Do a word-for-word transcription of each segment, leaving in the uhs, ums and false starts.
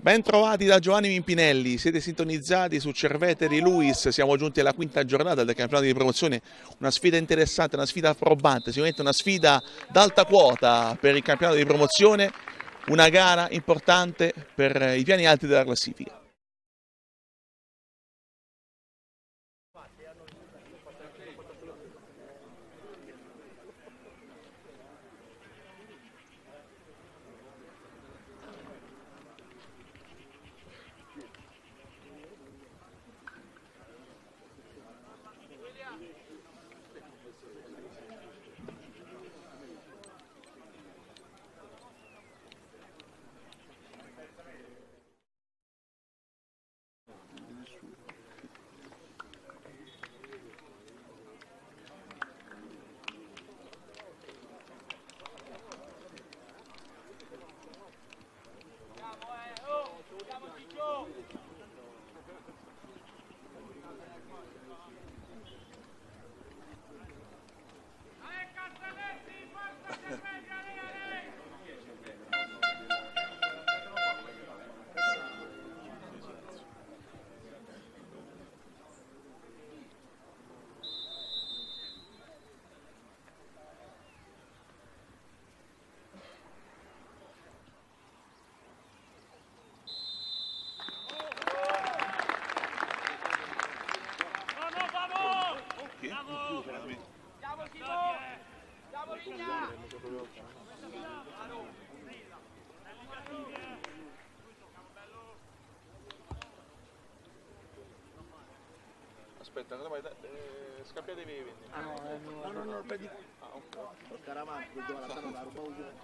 Ben trovati da Giovanni Mimpinelli, siete sintonizzati su Cervete di Luis, siamo giunti alla quinta giornata del campionato di promozione, una sfida interessante, una sfida probante, sicuramente una sfida d'alta quota per il campionato di promozione, una gara importante per i piani alti della classifica. Aspetta, cosa vai? Eh, scambiatevi i venti. Ah no, eh, no, no, no, no, prendi. Ah, ok. Lo caravanno, dove la stanno la ruba.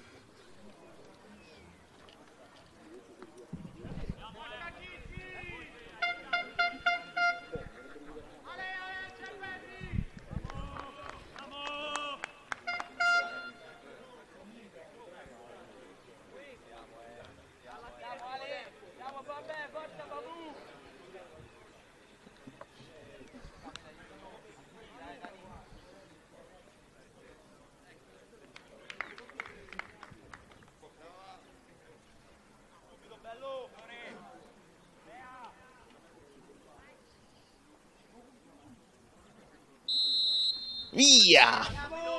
Via!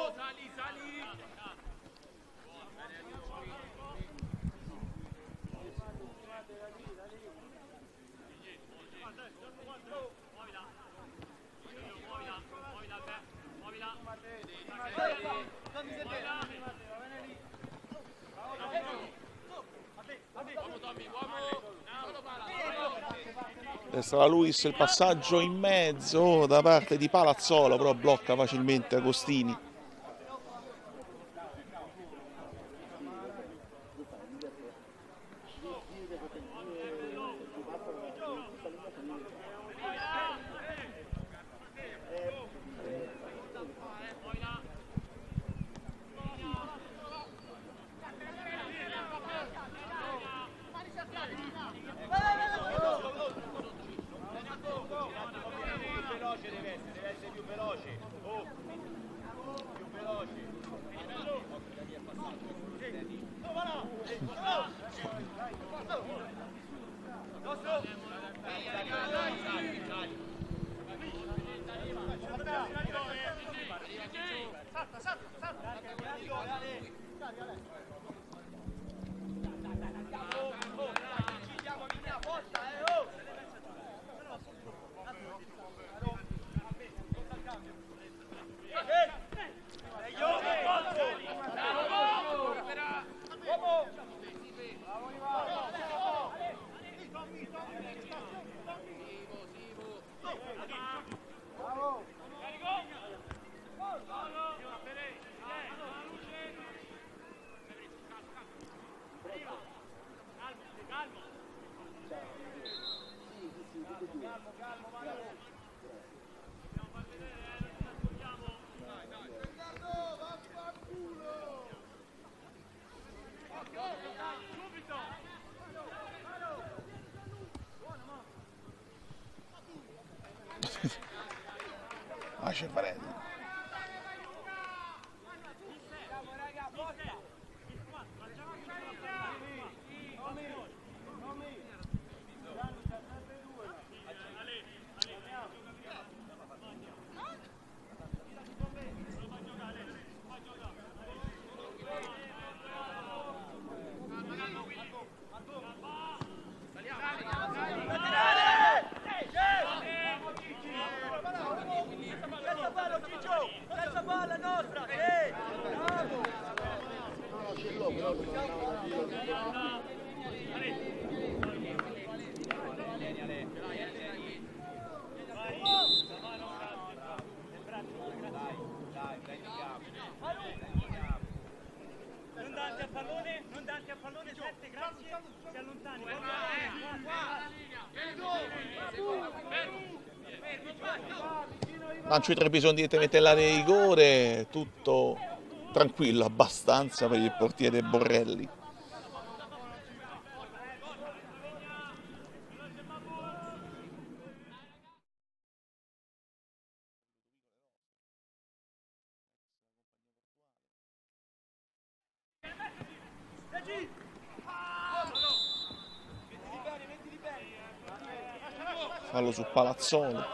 Destra la Luis, il passaggio in mezzo da parte di Palazzolo, però blocca facilmente Agostini. Ah, c'è Varese. Lancio di tre bisogna direttamente all'area di rigore, tutto tranquillo abbastanza per il portiere Borrelli. Fallo su Palazzolo.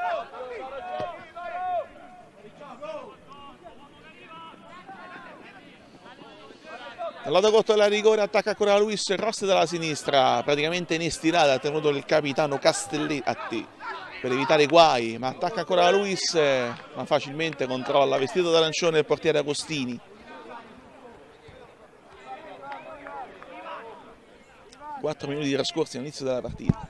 Dal lato corto della rigore attacca ancora Luis Roste dalla sinistra, praticamente in estirata, ha tenuto il capitano Castelletti per evitare guai, ma attacca ancora Luis, ma facilmente controlla, vestito d'arancione il portiere Agostini. quattro minuti trascorsi all'inizio della partita.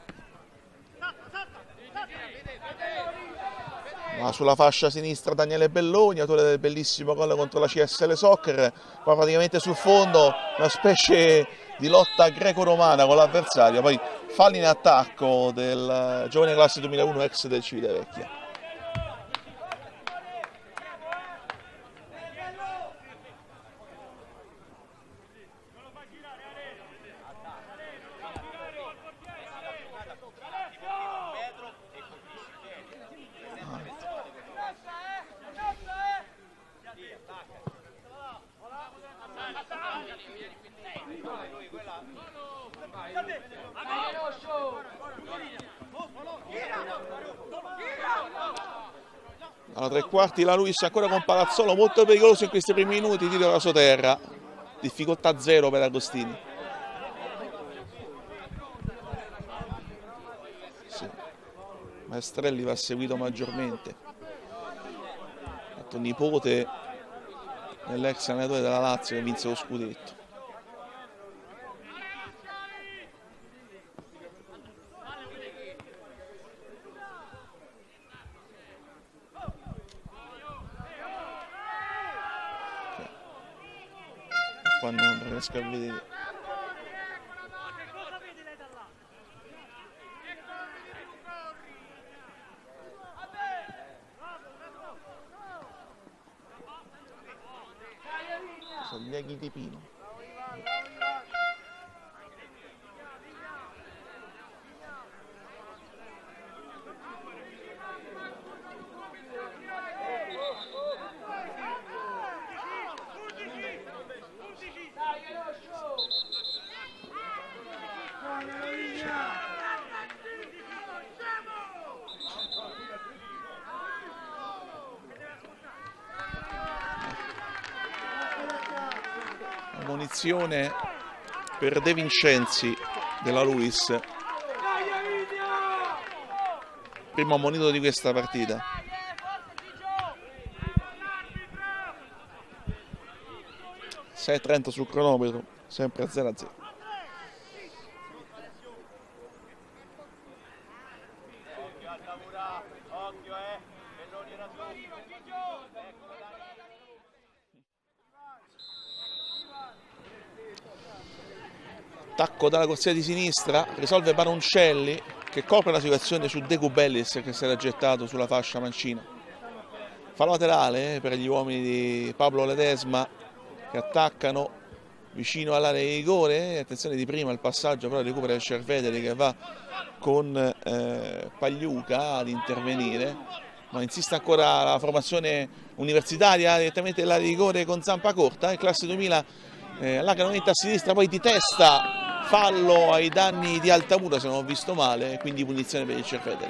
Ma sulla fascia sinistra Daniele Belloni, autore del bellissimo gol contro la C S L Soccer, poi praticamente sul fondo una specie di lotta greco-romana con l'avversario, poi fallo in attacco del giovane classe duemilauno ex del Civitavecchia. Alla tre quarti la Luis ancora con Palazzolo, molto pericoloso in questi primi minuti, tiro raso terra, difficoltà zero per Agostini. Sì. Maestrelli va seguito maggiormente, fatto nipote dell'ex allenatore della Lazio che vinse lo scudetto. Qua non riesco a vedere. Sono gli aghi di pino. Munizione per De Vincenzi della Luis, primo ammonito di questa partita. sei e trenta sul cronometro, sempre a zero a zero. Attacco dalla corsia di sinistra, risolve Baroncelli che copre la situazione su De Cubellis che si era gettato sulla fascia mancina. Fallo laterale per gli uomini di Pablo Ledesma che attaccano vicino all'area di rigore. Attenzione di prima il passaggio, però recupera il Cerveteri che va con eh, Pagliuca ad intervenire, ma insiste ancora la formazione universitaria direttamente dell'area di rigore con zampa corta. Il classe duemila eh, allarga nuovamente a sinistra, poi di testa fallo ai danni di Altamura se non ho visto male, quindi punizione per il Cerveteri.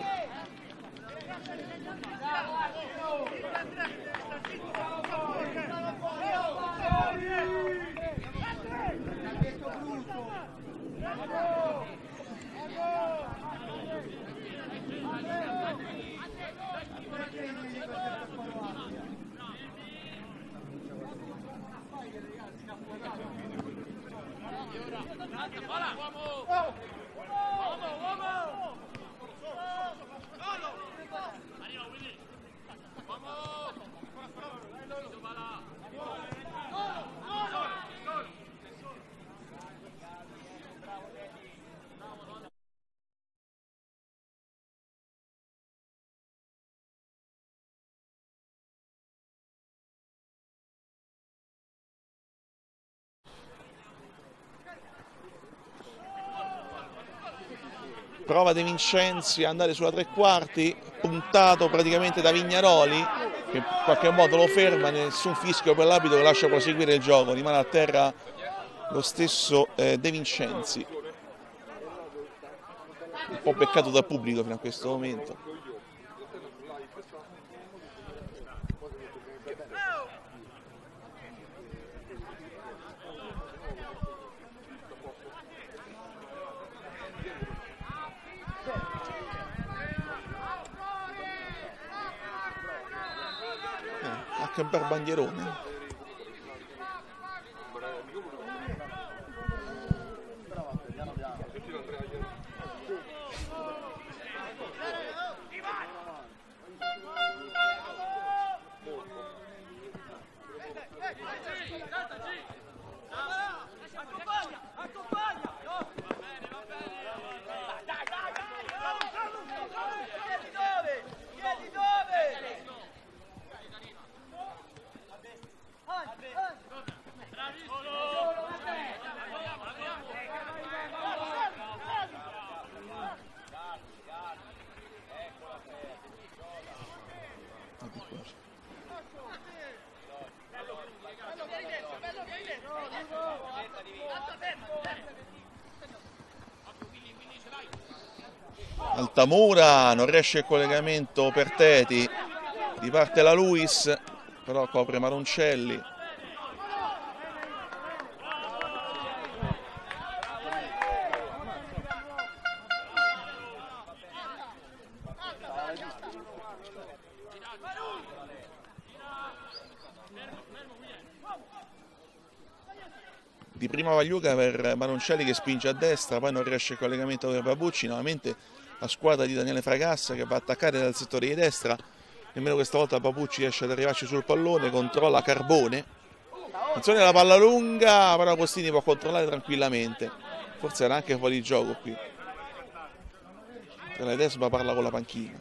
Prova De Vincenzi a andare sulla tre quarti, puntato praticamente da Vignaroli, che in qualche modo lo ferma, nessun fischio per l'arbitro che lascia proseguire il gioco, rimane a terra lo stesso eh, De Vincenzi. Un po' beccato dal pubblico fino a questo momento. Che bel bandierone. Altamura non riesce il collegamento per Teti, riparte la Luis, però copre Maroncelli. Di prima Vagliuca per Maroncelli che spinge a destra, poi non riesce il collegamento per Papucci, nuovamente la squadra di Daniele Fragassa che va a attaccare dal settore di destra, nemmeno questa volta Papucci riesce ad arrivarci sul pallone, controlla Carbone, attenzione alla palla lunga, però Agostini può controllare tranquillamente, forse era anche fuori gioco qui, Ledesma parla con la panchina.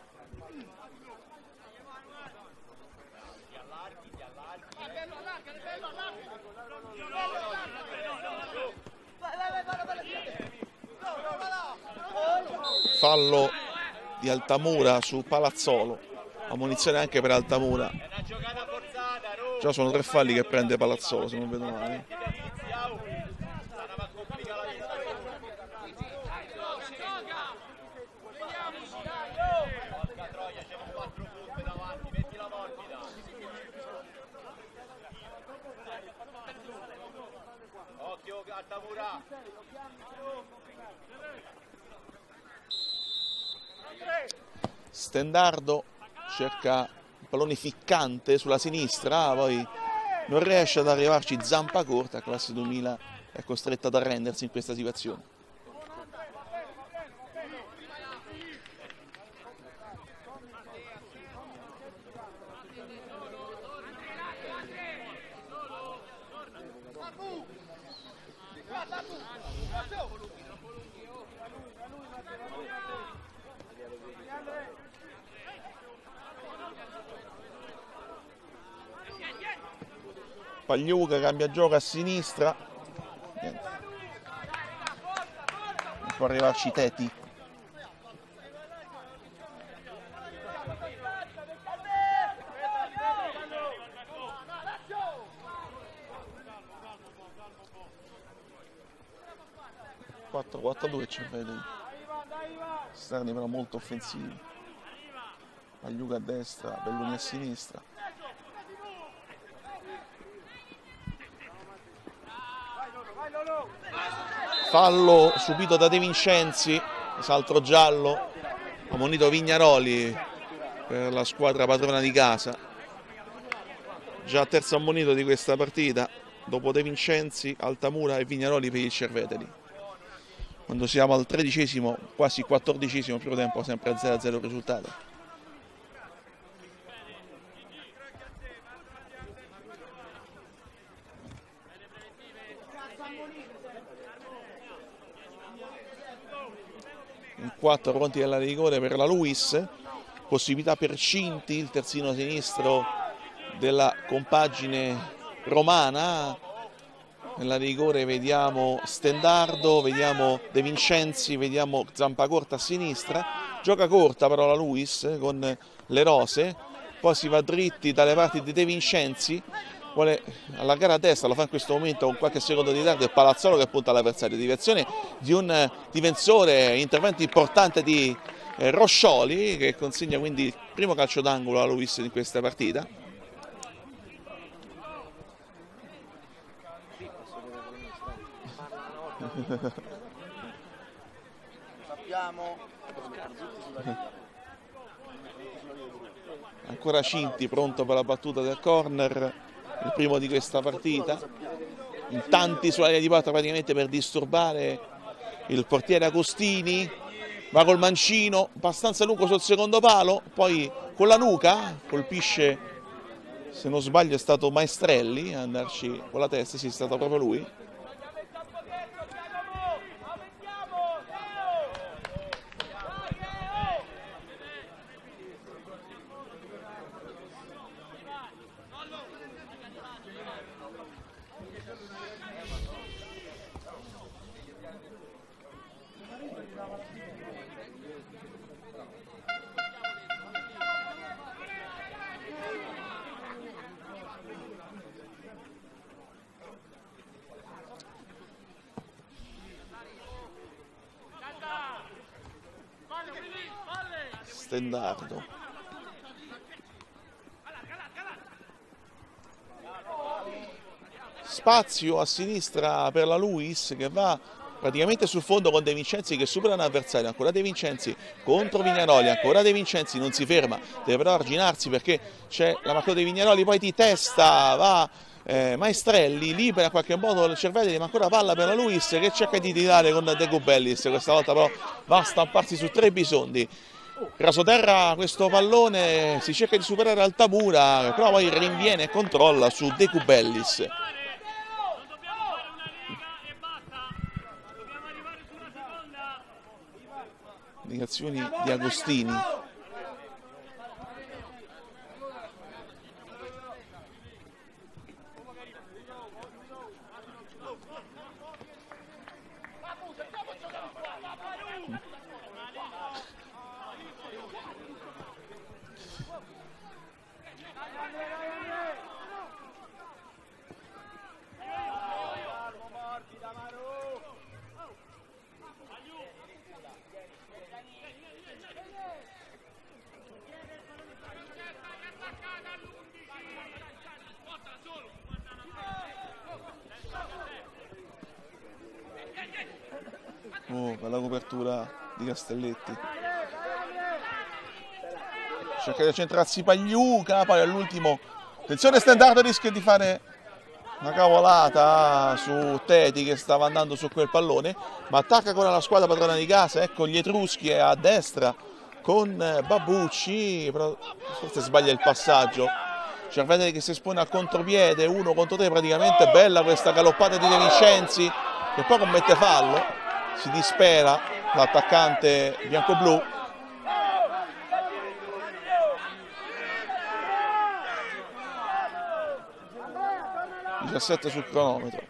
Fallo di Altamura su Palazzolo, ammonizione anche per Altamura. Già sono tre falli che prende Palazzolo, se non vedo male. Occhio Altamura. Stendardo cerca un pallone ficcante sulla sinistra, poi non riesce ad arrivarci, zampa corta, classe duemila è costretta ad arrendersi in questa situazione. Pagliuca cambia gioco a sinistra, niente. Può arrivarci Teti. Cerveteri. Esterni però molto offensivi. Pagliuca a destra, Belloni a sinistra. Fallo subito da De Vincenzi, salto giallo, ammonito Vignaroli per la squadra padrona di casa. Già terzo ammonito di questa partita, dopo De Vincenzi, Altamura e Vignaroli per il Cerveteri. Quando siamo al tredicesimo, quasi quattordicesimo primo tempo, sempre a zero a zero il risultato. In quattro pronti alla rigore per la Luis, possibilità per Cinti, il terzino sinistro della compagine romana. Nella rigore vediamo Stendardo, vediamo De Vincenzi, vediamo Zampacorta a sinistra. Gioca corta però la Luis con le rose, poi si va dritti dalle parti di De Vincenzi, vuole allargare a destra, lo fa in questo momento con qualche secondo di ritardo, è Palazzolo che punta all'avversario. Direzione di un difensore, intervento importante di eh, Roscioli, che consegna quindi il primo calcio d'angolo alla Luis in questa partita. Sappiamo. Ancora Cinti pronto per la battuta del corner, il primo di questa partita. In tanti sulla linea di porta praticamente per disturbare il portiere Agostini. Va col mancino, abbastanza lungo sul secondo palo, poi con la nuca colpisce, se non sbaglio è stato Maestrelli a andarci con la testa, sì, è stato proprio lui. Stendardo. Spazio a sinistra per la Luis che va praticamente sul fondo con De Vincenzi che supera un avversario. Ancora De Vincenzi contro Vignaroli, ancora De Vincenzi, non si ferma, deve però arginarsi perché c'è la marcatura di Vignaroli, poi di testa va eh, Maestrelli, libera in qualche modo il Cerveteri, ma ancora palla per la Luis che cerca di tirare con De Gubellis, questa volta però va a stamparsi su tre bisondi. Rasoterra questo pallone, si cerca di superare Altamura, però poi rinviene e controlla su De Gubellis. Indicazioni di Agostini. Oh, bella copertura di Castelletti. Cerca di centrarsi Pagliuca, poi all'ultimo, attenzione Stendardo, rischia di fare una cavolata su Teti che stava andando su quel pallone, ma attacca ancora la squadra padrona di casa. Ecco gli Etruschi a destra con Babucci, però forse sbaglia il passaggio. Cerveteri che si espone al contropiede, uno contro tre praticamente. Bella questa galoppata di De Vincenzi che poi commette fallo. Si dispera l'attaccante bianco-blu. diciassette sul cronometro.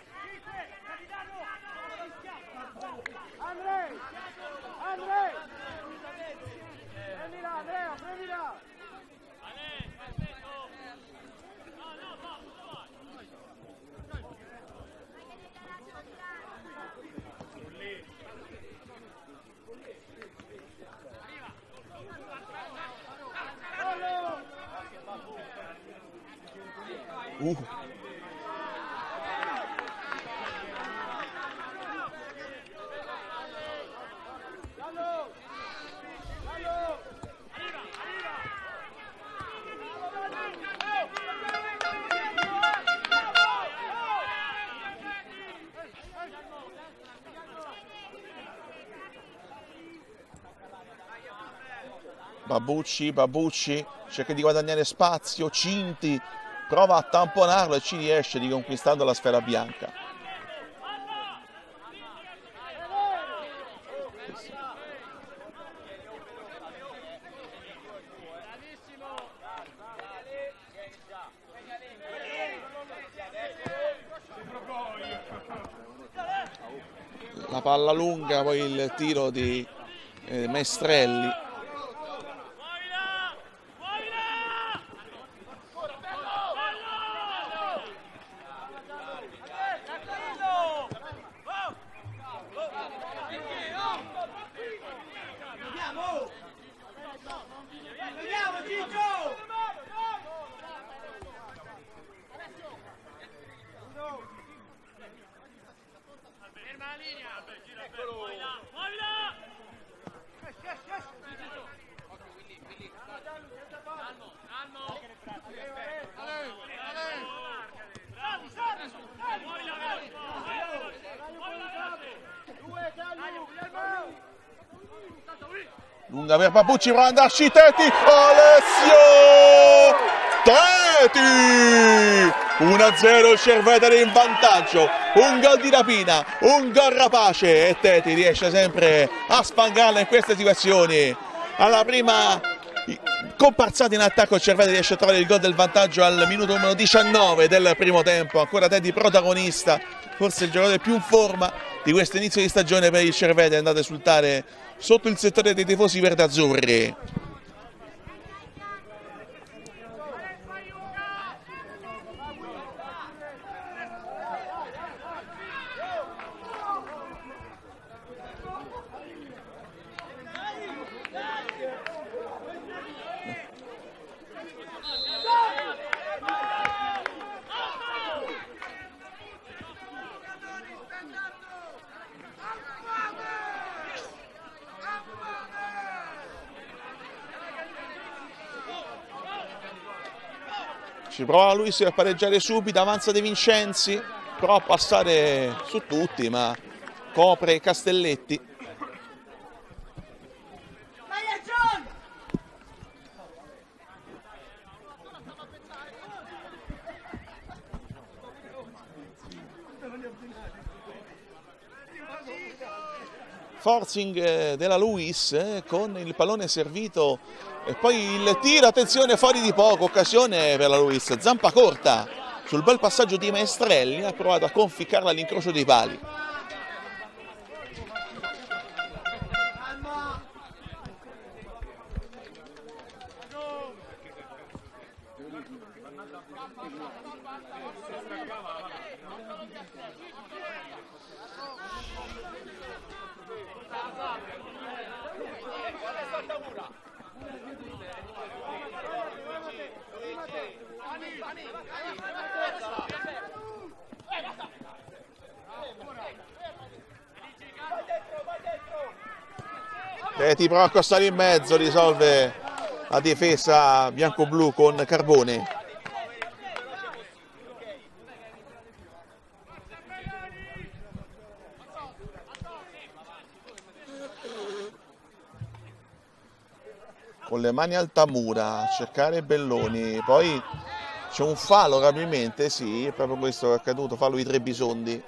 Uh. Babucci, Babucci cerca di guadagnare spazio, Cinti prova a tamponarlo e ci riesce, riconquistando la sfera bianca. La palla lunga, poi il tiro di eh, Maestrelli. Lunga per Babucci, prova ad andarci Teti, Alessio Teti! uno a zero il Cerveteri in vantaggio, un gol di rapina, un gol rapace e Teti riesce sempre a sfangarla in queste situazioni. Alla prima comparsata in attacco il Cerveteri riesce a trovare il gol del vantaggio al minuto numero diciannove del primo tempo, ancora Teti protagonista, forse il giocatore più in forma di questo inizio di stagione per il Cerveteri, è andato a esultare sotto il settore dei tifosi verdazzurri. Ci prova Luis a pareggiare subito, avanza De Vincenzi, prova a passare su tutti, ma copre Castelletti. Forcing della Luis eh, con il pallone servito e poi il tiro, attenzione, fuori di poco, occasione per la Luis, zampa corta sul bel passaggio di Maestrelli, ha provato a conficcarla all'incrocio dei pali. Teti prova a accostare in mezzo, risolve la difesa bianco-blu con Carbone. Con le mani altamura a cercare Belloni, poi c'è un fallo probabilmente, sì, è proprio questo che è accaduto, fallo di Trebisondi.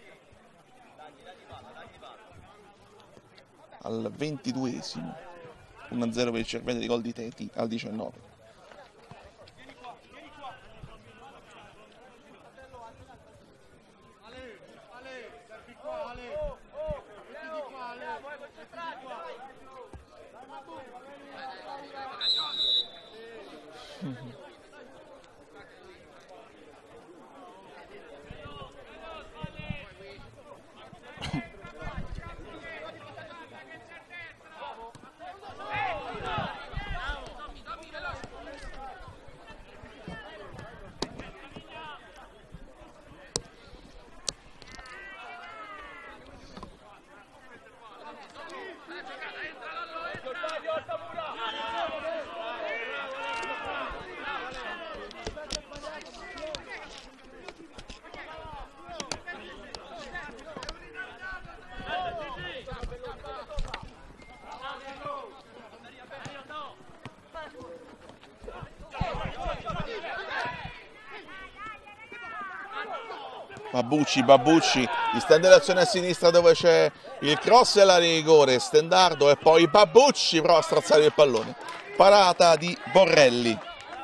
Al ventiduesimo, uno a zero per il Cerveteri, gol di Teti al diciannove. Babucci, Babucci, istendazione a sinistra dove c'è il cross e la rigore, Stendardo e poi Babucci prova a strozzare il pallone. Parata di Borrelli.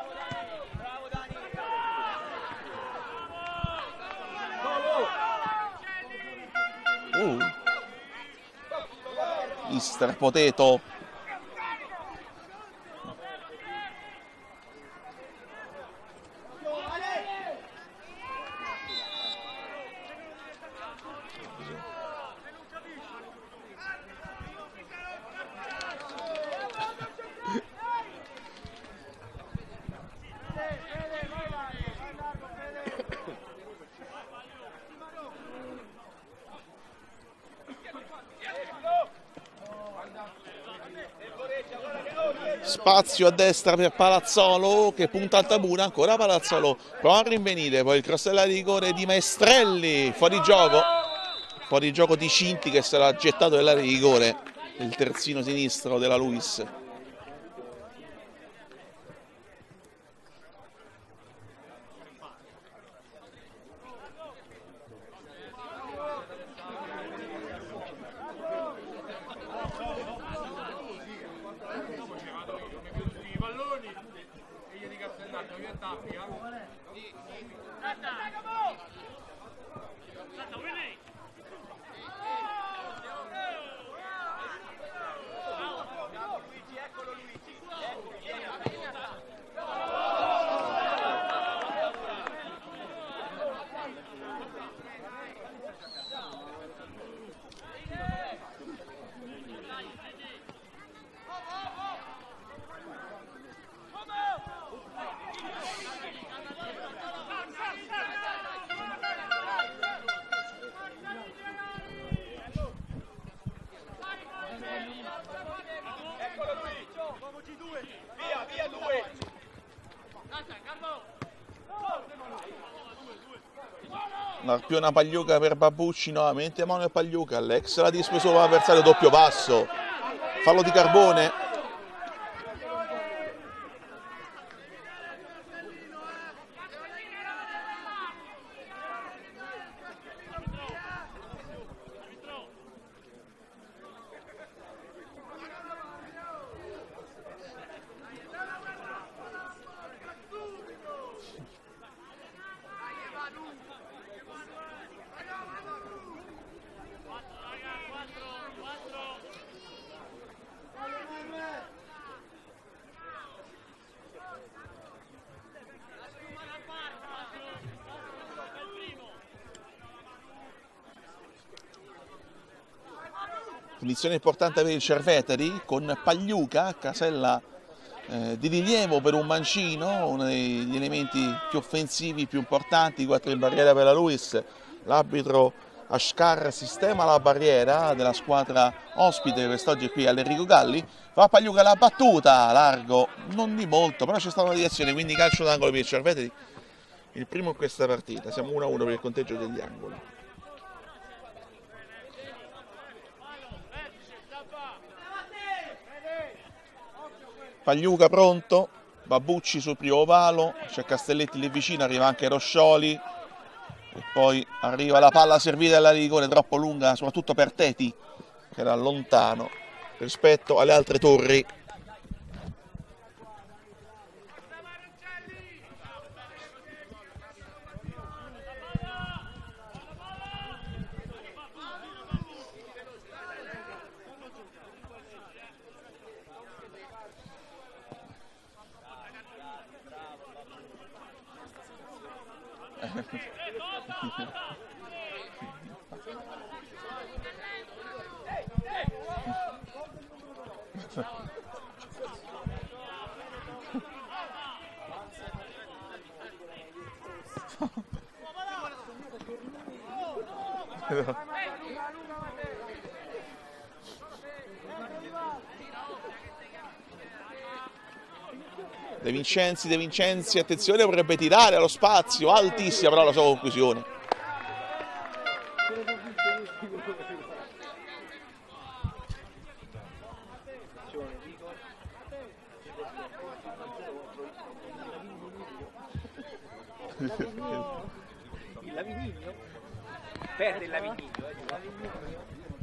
Uh. mister Potato. Spazio a destra per Palazzolo che punta al tabuna, ancora Palazzolo prova a rinvenire, poi il cross della rigore di Maestrelli, fuori gioco, fuori gioco di Cinti che sarà gettato della rigore, il terzino sinistro della Luis. L'arpiona Pagliuca per Babucci, nuovamente Manuel Pagliuca, l'ex la dispeso l'avversario, doppio passo, fallo di Carbone. Punizione importante per il Cerveteri con Pagliuca, casella eh, di rilievo per un mancino, uno degli elementi più offensivi, più importanti, quattro in barriera per la Luis. L'arbitro Ascar sistema la barriera della squadra ospite quest'oggi qui all'Enrico Galli. Va Pagliuca la battuta, largo, non di molto, però c'è stata una direzione, quindi calcio d'angolo per il Cerveteri. Il primo in questa partita, siamo uno a uno per il conteggio degli angoli. Pagliuca pronto, Babucci sul primo palo, c'è Castelletti lì vicino, arriva anche Roscioli e poi arriva la palla servita alla rigore, troppo lunga soprattutto per Teti che era lontano rispetto alle altre torri. De Vincenzi, De Vincenzi, attenzione, vorrebbe tirare allo spazio, altissima però la sua conclusione. Il Lavinigno perde il Lavinigno, eh.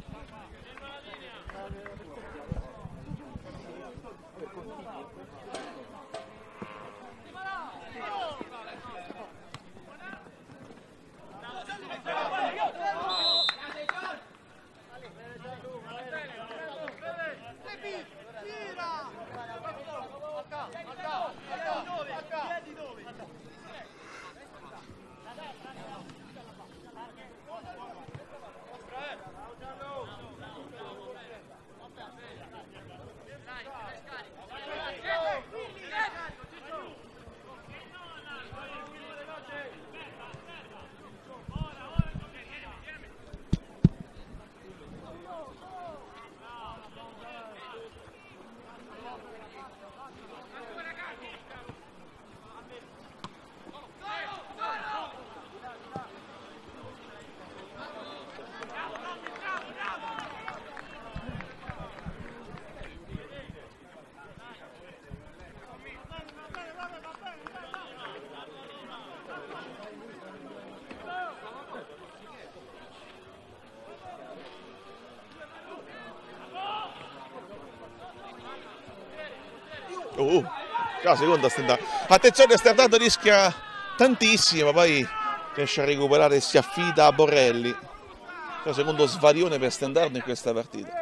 Uh, la seconda stendata. Attenzione, Stendardo rischia tantissimo, poi riesce a recuperare e si affida a Borrelli. Il secondo svarione per Stendardo in questa partita.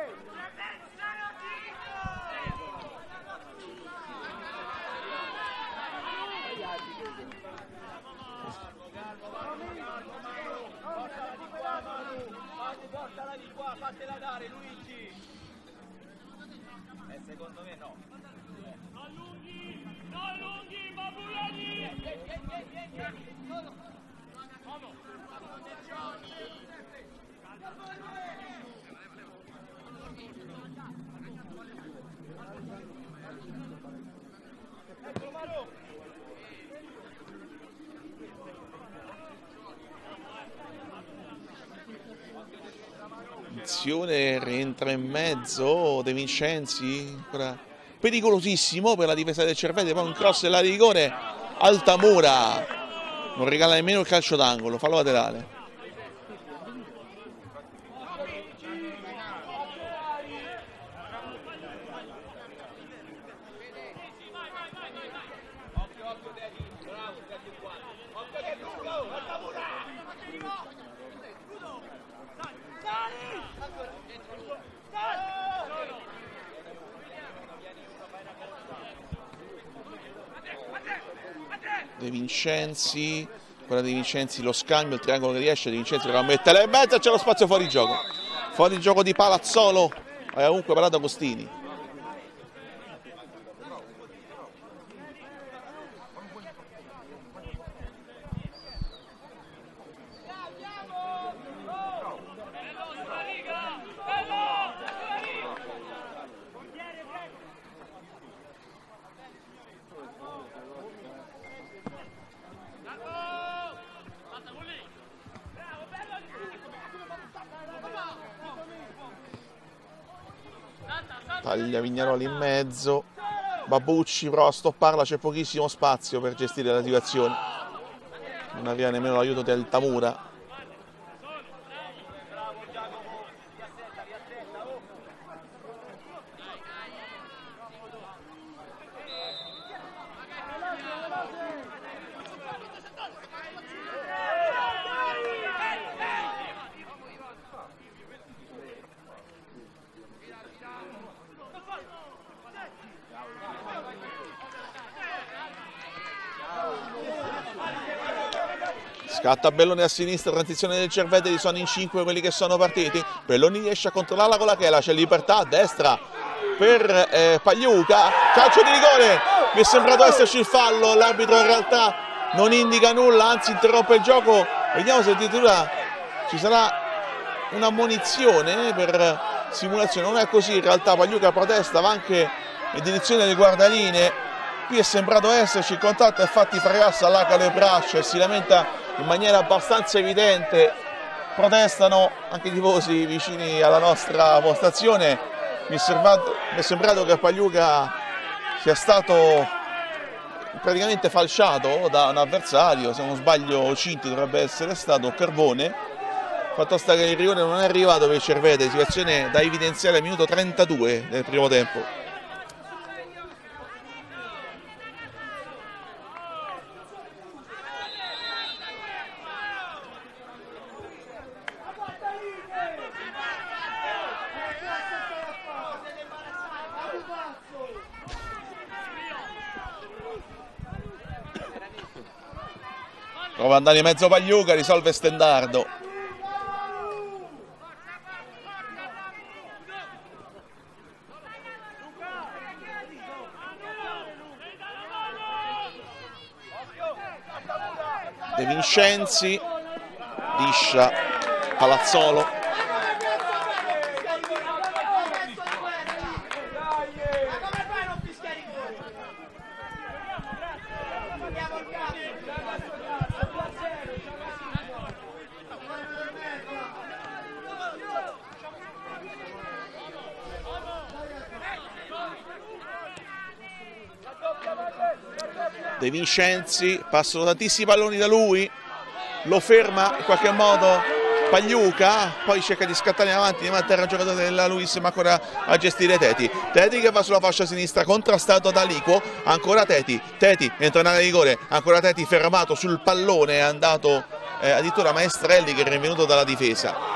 Fatela dare Luigi. Eh, secondo me no. Non lunghi, non lunghi, ma Burelli. Attenzione, rientra in mezzo De Vincenzi, ancora pericolosissimo per la difesa del Cerveteri, poi un cross della rigore, Altamura, non regala nemmeno il calcio d'angolo, fallo laterale. De Vincenzi, quella di Vincenzi, lo scambio, il triangolo che riesce, De Vincenzi per mettere in mezzo, c'è lo spazio fuori gioco, fuori gioco di Palazzolo, aveva comunque parato Agostini. Taglia Vignaroli in mezzo, Babucci prova a stopparla, c'è pochissimo spazio per gestire la situazione, non arriva nemmeno l'aiuto di Altamura. Scatta Belloni a sinistra, transizione del Cerveteri, sono in cinque quelli che sono partiti. Belloni riesce a controllarla con la chela, c'è libertà a destra per eh, Pagliuca, calcio di rigore, mi è sembrato esserci il fallo, l'arbitro in realtà non indica nulla, anzi interrompe il gioco. Vediamo se addirittura ci sarà un'ammonizione per simulazione, non è così, in realtà Pagliuca protesta, va anche in direzione delle guardaline, qui è sembrato esserci il contatto, infatti Fragas allarga le braccia e si lamenta in maniera abbastanza evidente. Protestano anche i tifosi vicini alla nostra postazione. Mi è, sembrato, mi è sembrato che Pagliuca sia stato praticamente falciato da un avversario, se non sbaglio Cinti dovrebbe essere stato, Carbone. Fatto sta che il rigore non è arrivato per il Cerveteri, situazione da evidenziare al minuto trentadue del primo tempo. Prova ad andare in mezzo Pagliuca, risolve Stendardo. De Vincenzi, liscia Palazzolo. De Vincenzi, passano tantissimi palloni da lui, lo ferma in qualche modo Pagliuca, poi cerca di scattare in avanti, di mantenere il giocatore della Luis, ma ancora a gestire Teti. Teti che va sulla fascia sinistra, contrastato da Liquo, ancora Teti, Teti entra in area di rigore, ancora Teti fermato sul pallone, è andato eh, addirittura Maestrelli che è rinvenuto dalla difesa.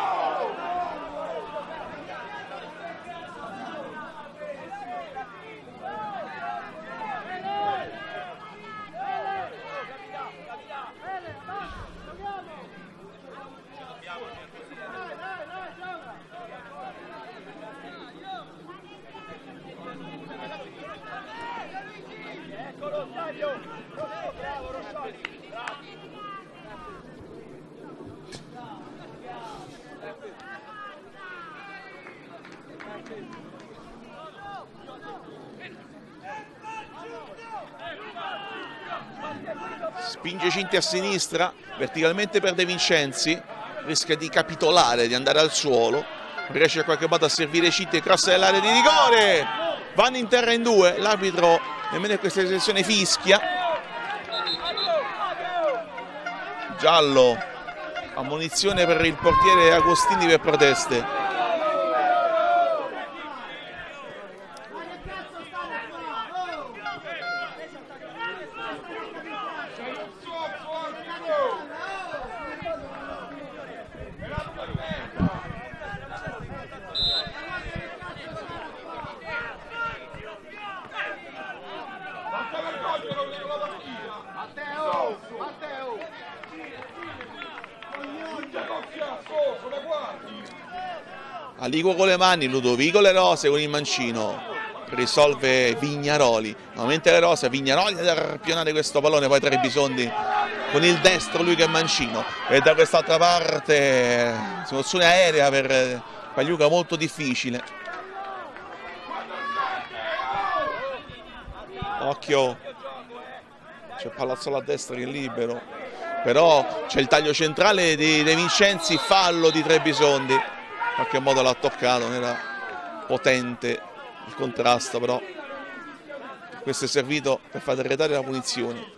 Spinge Cinti a sinistra, verticalmente per De Vincenzi, rischia di capitolare, di andare al suolo, riesce a qualche modo a servire Cinti e cross dell'area di rigore, vanno in terra in due, l'arbitro nemmeno in questa sessione fischia, giallo, ammonizione per il portiere Agostini per proteste. Aliquo con le mani, Ludovico Le Rose con il mancino, risolve Vignaroli, nuovamente Le Rose, Vignaroli ad arpionare questo pallone, poi tra i bisondi con il destro lui che è mancino, e da quest'altra parte situazione aerea per Pagliuca molto difficile. Occhio, c'è Palazzolo a destra che è libero, però c'è il taglio centrale di De Vincenzi, fallo di Trebisondi, in qualche modo l'ha toccato, non era potente il contrasto, però questo è servito per far arretrare la punizione.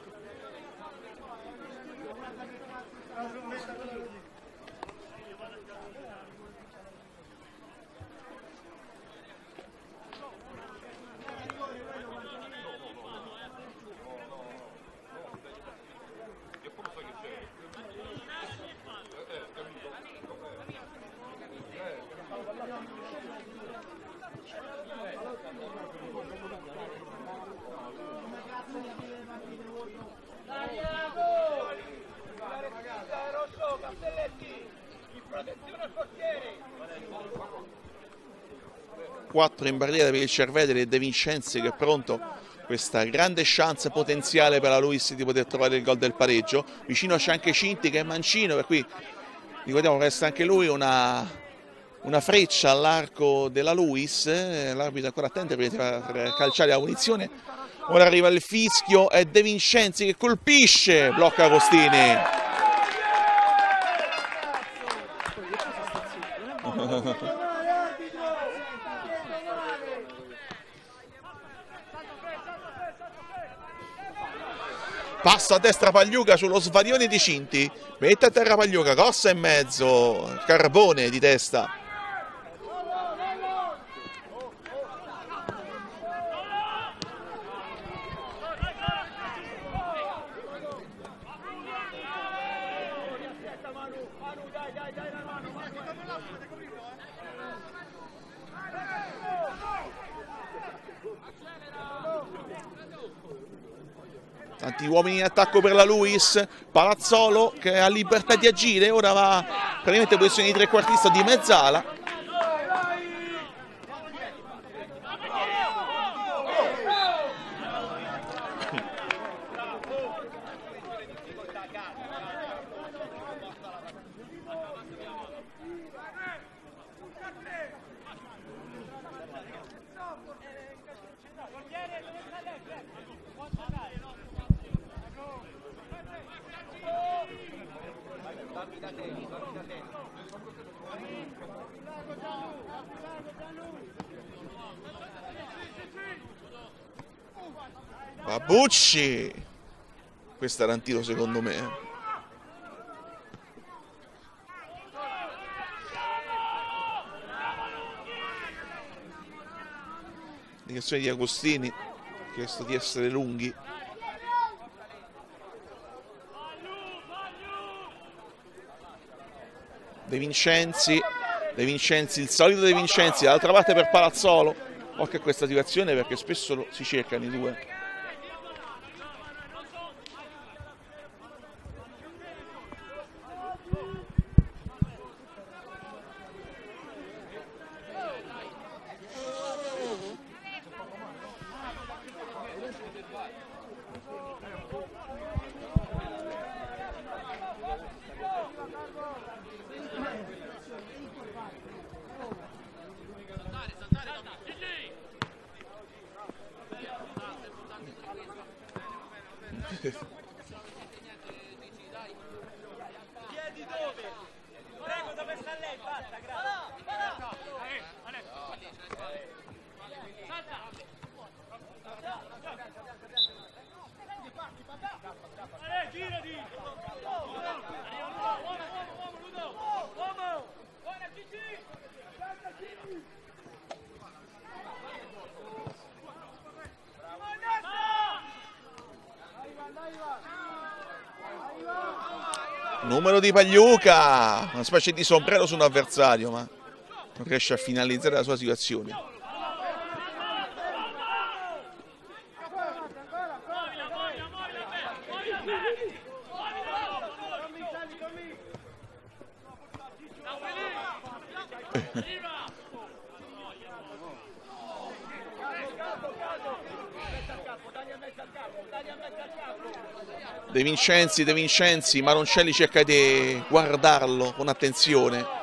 quattro in barriera per il Cerveteri e De Vincenzi che è pronto, questa grande chance potenziale per la Luis di poter trovare il gol del pareggio. Vicino c'è anche Cinti che è mancino, per cui ricordiamo che resta anche lui una una freccia all'arco della Luis, l'arbitro ancora attento per far calciare la punizione. Ora arriva il fischio, è De Vincenzi che colpisce, blocca Agostini. Passa a destra Pagliuca sullo svarione di Cinti, mette a terra Pagliuca, cossa in mezzo, Carbone di testa. Tanti uomini in attacco per la Luis, Palazzolo che ha libertà di agire, ora va praticamente in posizione di trequartista di mezzala. Babucci, questo era un tiro secondo me. Indicazione di Agostini, chiesto di essere lunghi. De Vincenzi, De Vincenzi, il solito De Vincenzi, dall'altra parte per Palazzolo. Occhio a questa situazione perché spesso lo, si cercano i due. Chiedi dove? Prego, dove sta lei? Basta, grazie. Ale, girati! Uomo, uomo, Ludo! Uomo! Buona, Gigi! Numero di Pagliuca, una specie di sombrero su un avversario, ma non riesce a finalizzare la sua situazione. De Vincenzi, De Vincenzi, Maroncelli cerca di guardarlo con attenzione.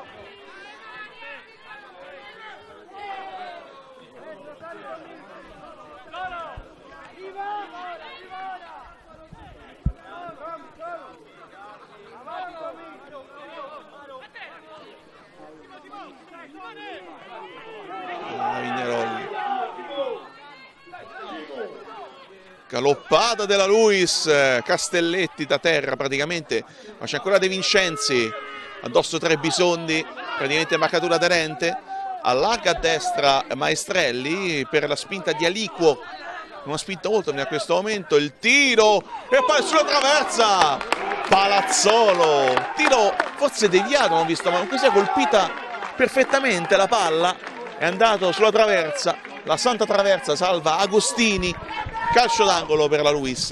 Ah, Vignarolli. Galoppata della Luis, Castelletti da terra praticamente, ma c'è ancora De Vincenzi, addosso tre Bisondi, praticamente marcatura aderente, allarga a destra Maestrelli per la spinta di Aliquo, una spinta molto a questo momento, il tiro e poi sulla traversa, Palazzolo, tiro forse deviato, non ho visto, ma comunque sia colpita perfettamente la palla, è andato sulla traversa, la santa traversa salva Agostini. Calcio d'angolo per la Luis.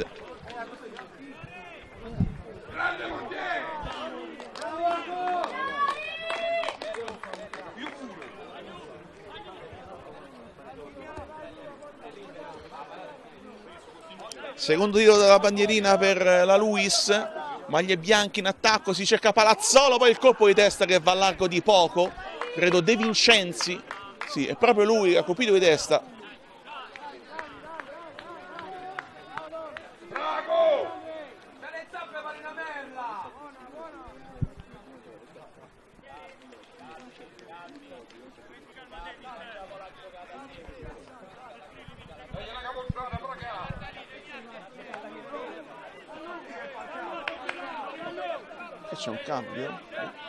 Secondo tiro della bandierina per la Luis. Maglie bianche in attacco, si cerca Palazzolo, poi il colpo di testa che va a largo di poco. credo De Vincenzi, sì, è proprio lui che ha colpito di testa. E c'è un cambio.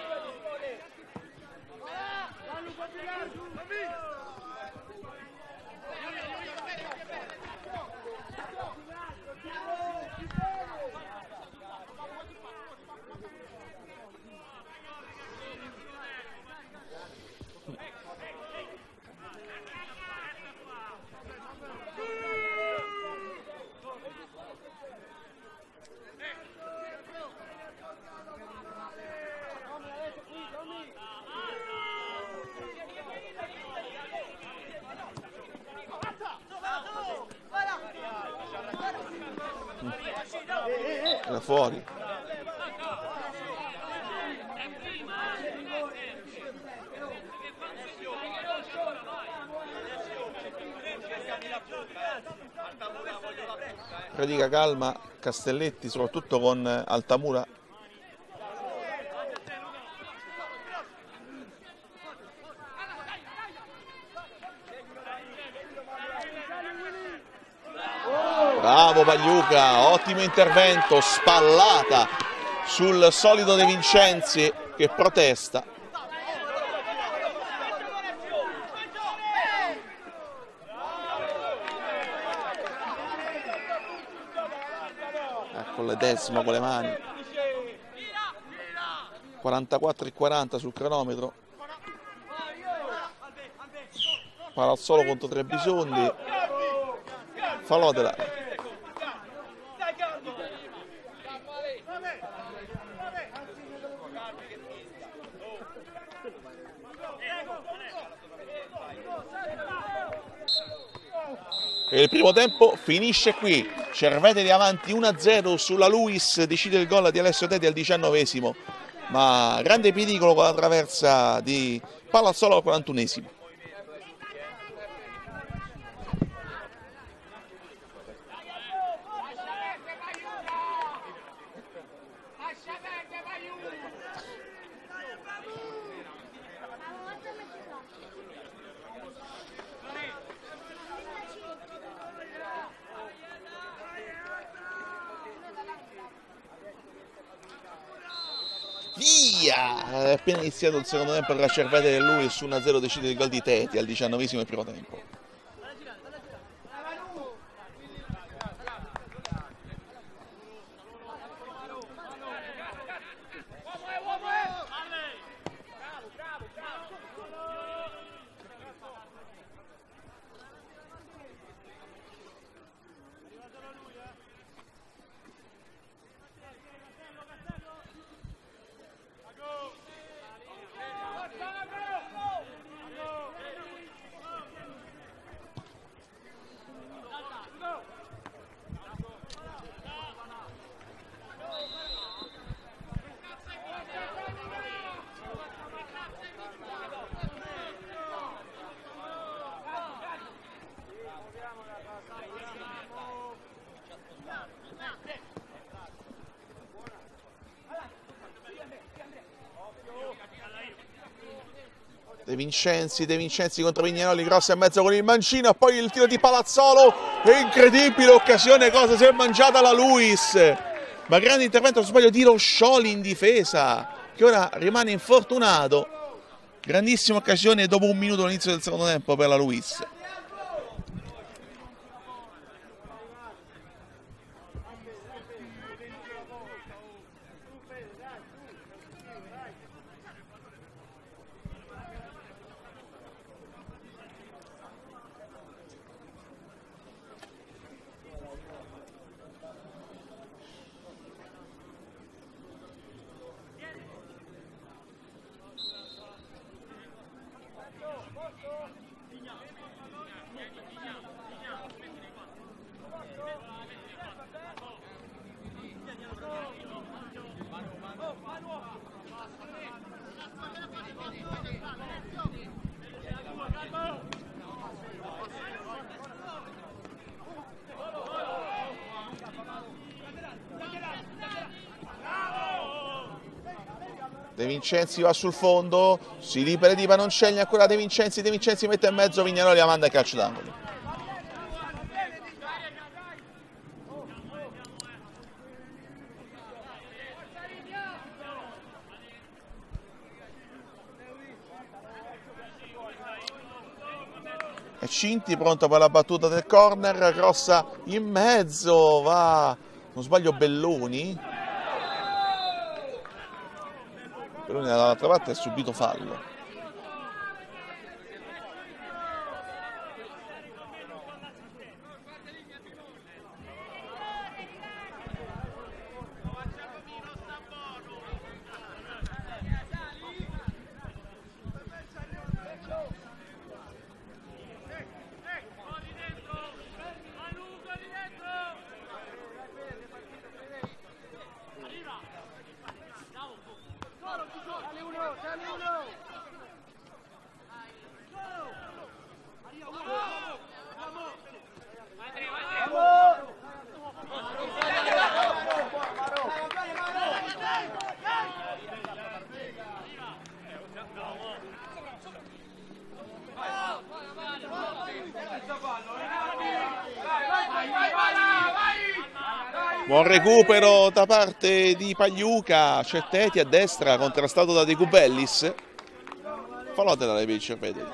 Era fuori. Pratica calma Castelletti, soprattutto con Altamura. Bravo Pagliuca, ottimo intervento, spallata sul solido De Vincenzi che protesta. Ecco l'edesimo con le mani. quarantaquattro e quaranta sul cronometro. Palazzolo contro Trebisonde. Fallo laterale. E il primo tempo finisce qui. Cerveteri avanti uno a zero sulla Luis, decide il gol di Alessio Teti al diciannovesimo, ma grande pericolo con la traversa di Palazzolo al quarantunesimo. Via! È appena iniziato il secondo tempo tra Cerveteri e Luis, uno a zero decide il gol di Teti al diciannovesimo del primo tempo. De Vincenzi, De Vincenzi contro Vignanoli, cross e mezzo con il mancino, poi il tiro di Palazzolo, incredibile occasione, cosa si è mangiata la Luis, ma grande intervento, se sbaglio, di Roscioli in difesa, che ora rimane infortunato, grandissima occasione dopo un minuto all'inizio del secondo tempo per la Luis. De Vincenzi va sul fondo, si libera di Panoncelli, ancora De Vincenzi, De Vincenzi mette in mezzo, Vignanoli la manda in calcio d'angolo. E Cinti pronto per la battuta del corner, crossa in mezzo, va, non sbaglio, Belloni. Belloni dall'altra parte ha subito fallo. Buon recupero da parte di Pagliuca, c'è Teti a destra, contrastato da De Cubellis. Fallote dalle per il Cerveteri.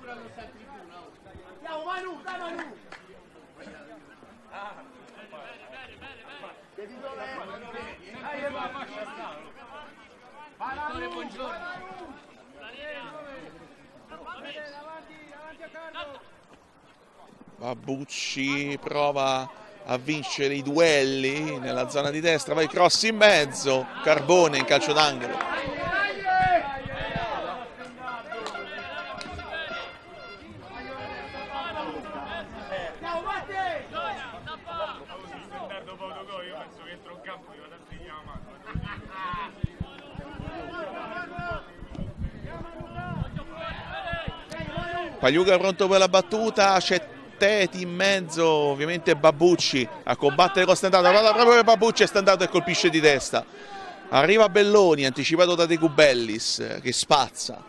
Babucci prova a vincere i duelli nella zona di destra, va il cross in mezzo, Carbone in calcio d'angolo. Pagliuca pronto per la battuta, c'è Teti in mezzo, ovviamente Babucci a combattere con Stendato, guarda proprio per Babucci, è Stendato e colpisce di testa. Arriva Belloni, anticipato da De Cubellis, che spazza.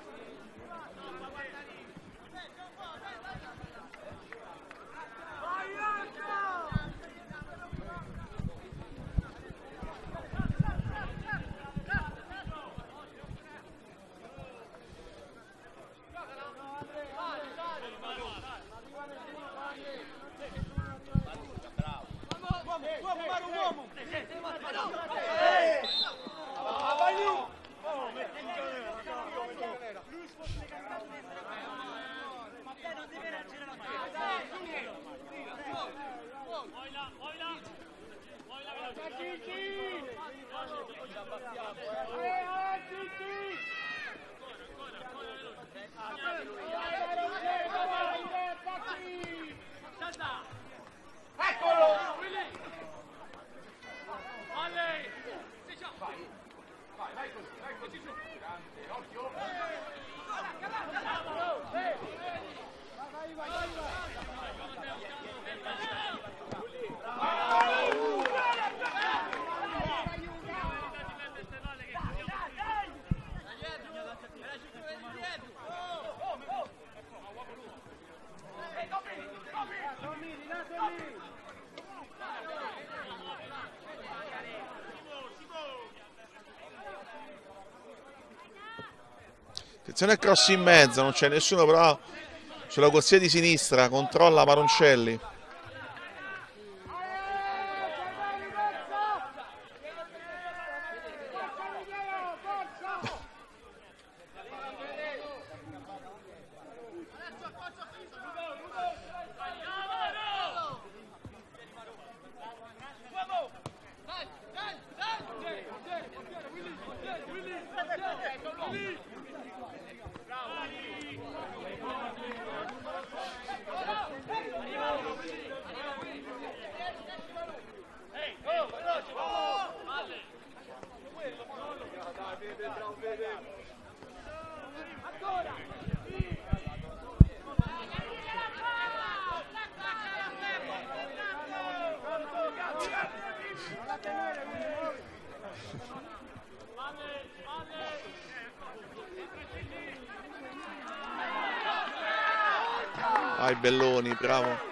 Attenzione al cross in mezzo, non c'è nessuno però sulla corsia di sinistra, controlla Maroncelli. Vai Belloni, bravo.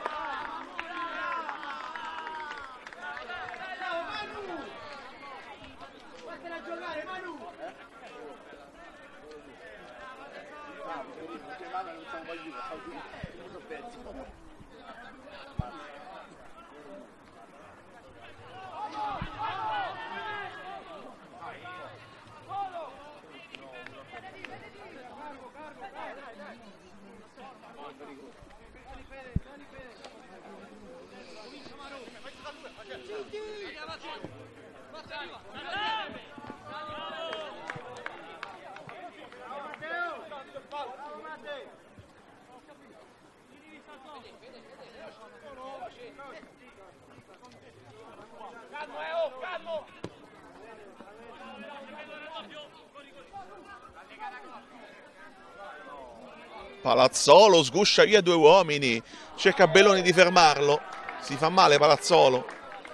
Palazzolo sguscia via due uomini, cerca Belloni di fermarlo, si fa male Palazzolo.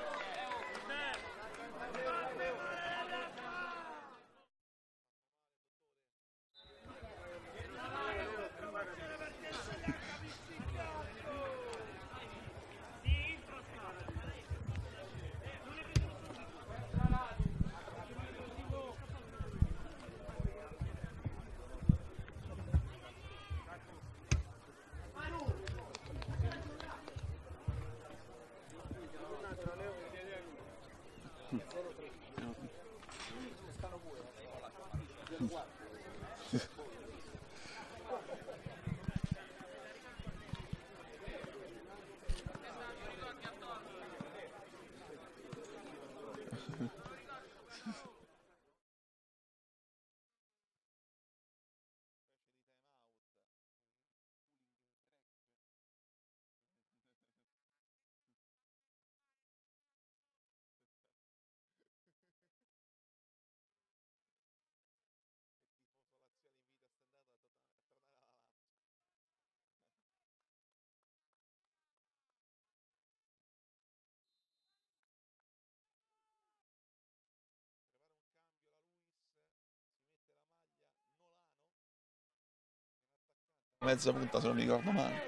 Mezza punta se non mi ricordo male.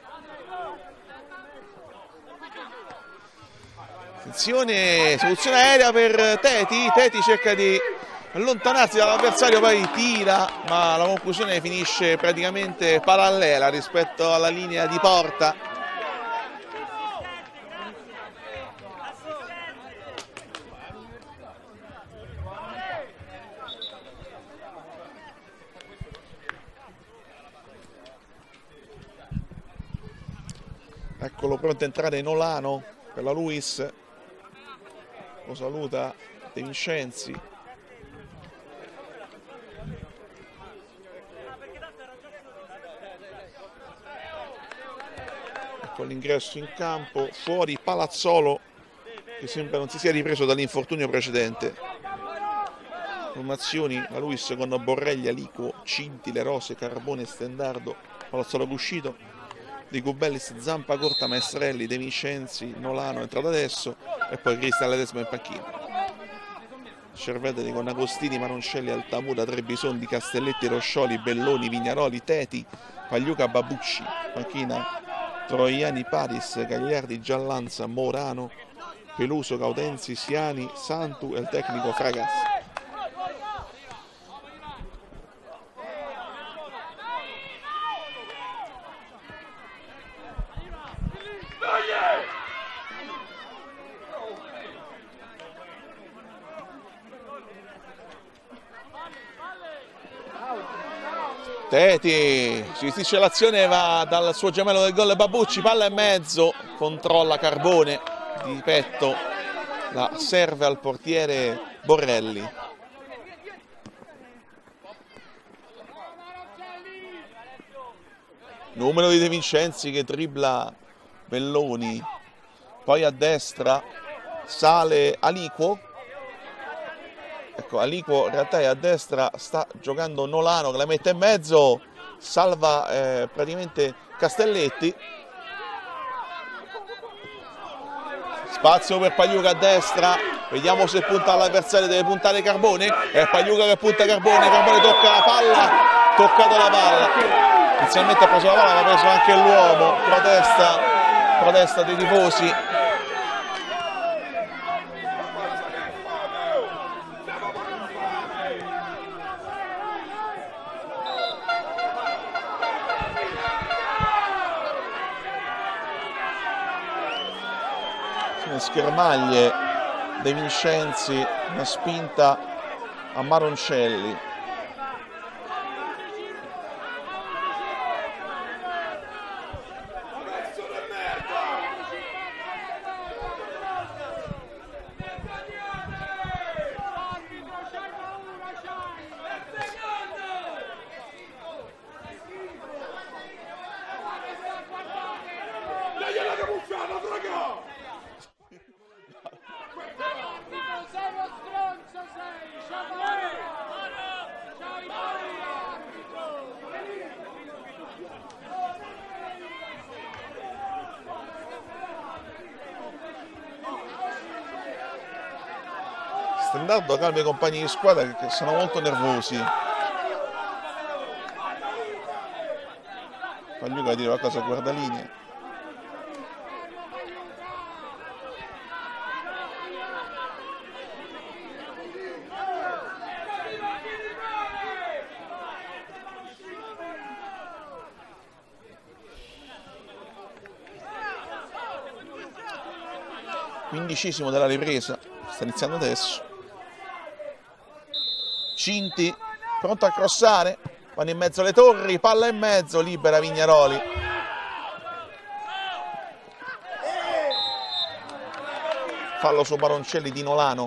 Attenzione, soluzione aerea per Teti. Teti cerca di allontanarsi dall'avversario, poi tira, ma la conclusione finisce praticamente parallela rispetto alla linea di porta. Eccolo pronto a entrare Nolano per la Luis, lo saluta De Vincenzi. Ecco l'ingresso in campo, fuori Palazzolo che sembra non si sia ripreso dall'infortunio precedente. Formazioni, la Luis con Borreglia, Liquo, Cintile, Rose, Carbone, Stendardo, Palazzolo uscito. Di Gubellis, Zampa Corta, Maestrelli, De Vincenzi, Nolano è entrato adesso e poi Cristian Ledesma in panchina. Cerveteri con Agostini, Maroncelli, Altamura, Trebison, Castelletti, Roscioli, Belloni, Vignaroli, Teti, Pagliuca, Babucci, panchina Troiani, Paris, Gagliardi, Giallanza, Morano, Peluso, Cautenzi, Siani, Santu e il tecnico Fragassi. Teti, si gestisce l'azione, va dal suo gemello del gol Babucci, palla e mezzo, controlla Carbone di petto, la serve al portiere Borrelli. Numero di De Vincenzi che dribbla Belloni, poi a destra sale Aliquo. Ecco, Aliquo in realtà è a destra, sta giocando Nolano che la mette in mezzo, salva eh, praticamente Castelletti. Spazio per Pagliuca a destra, vediamo se punta all'avversario, deve puntare Carbone, è Pagliuca che punta Carbone, Carbone tocca la palla, toccato la palla. inizialmente ha preso la palla, ma ha preso anche l'uomo, protesta, protesta dei tifosi. Schermaglie De Vincenzi, una spinta a Maroncelli. Stendardo calma i compagni di squadra che sono molto nervosi. Pagliuca a dire qualcosa a guardalinee. Quindicesimo della ripresa, sta iniziando adesso. Cinti, pronto a crossare, vanno in mezzo alle torri, palla in mezzo, libera Vignaroli. Fallo su Maroncelli di Nolano.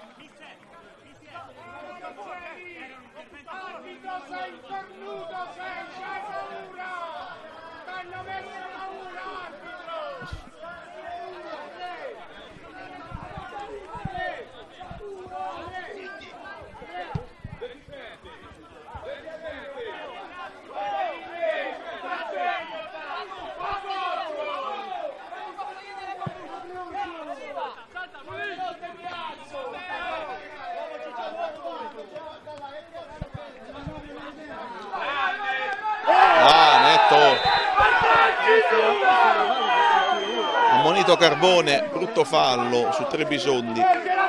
Ammonito Carbone, brutto fallo su Trebisondi.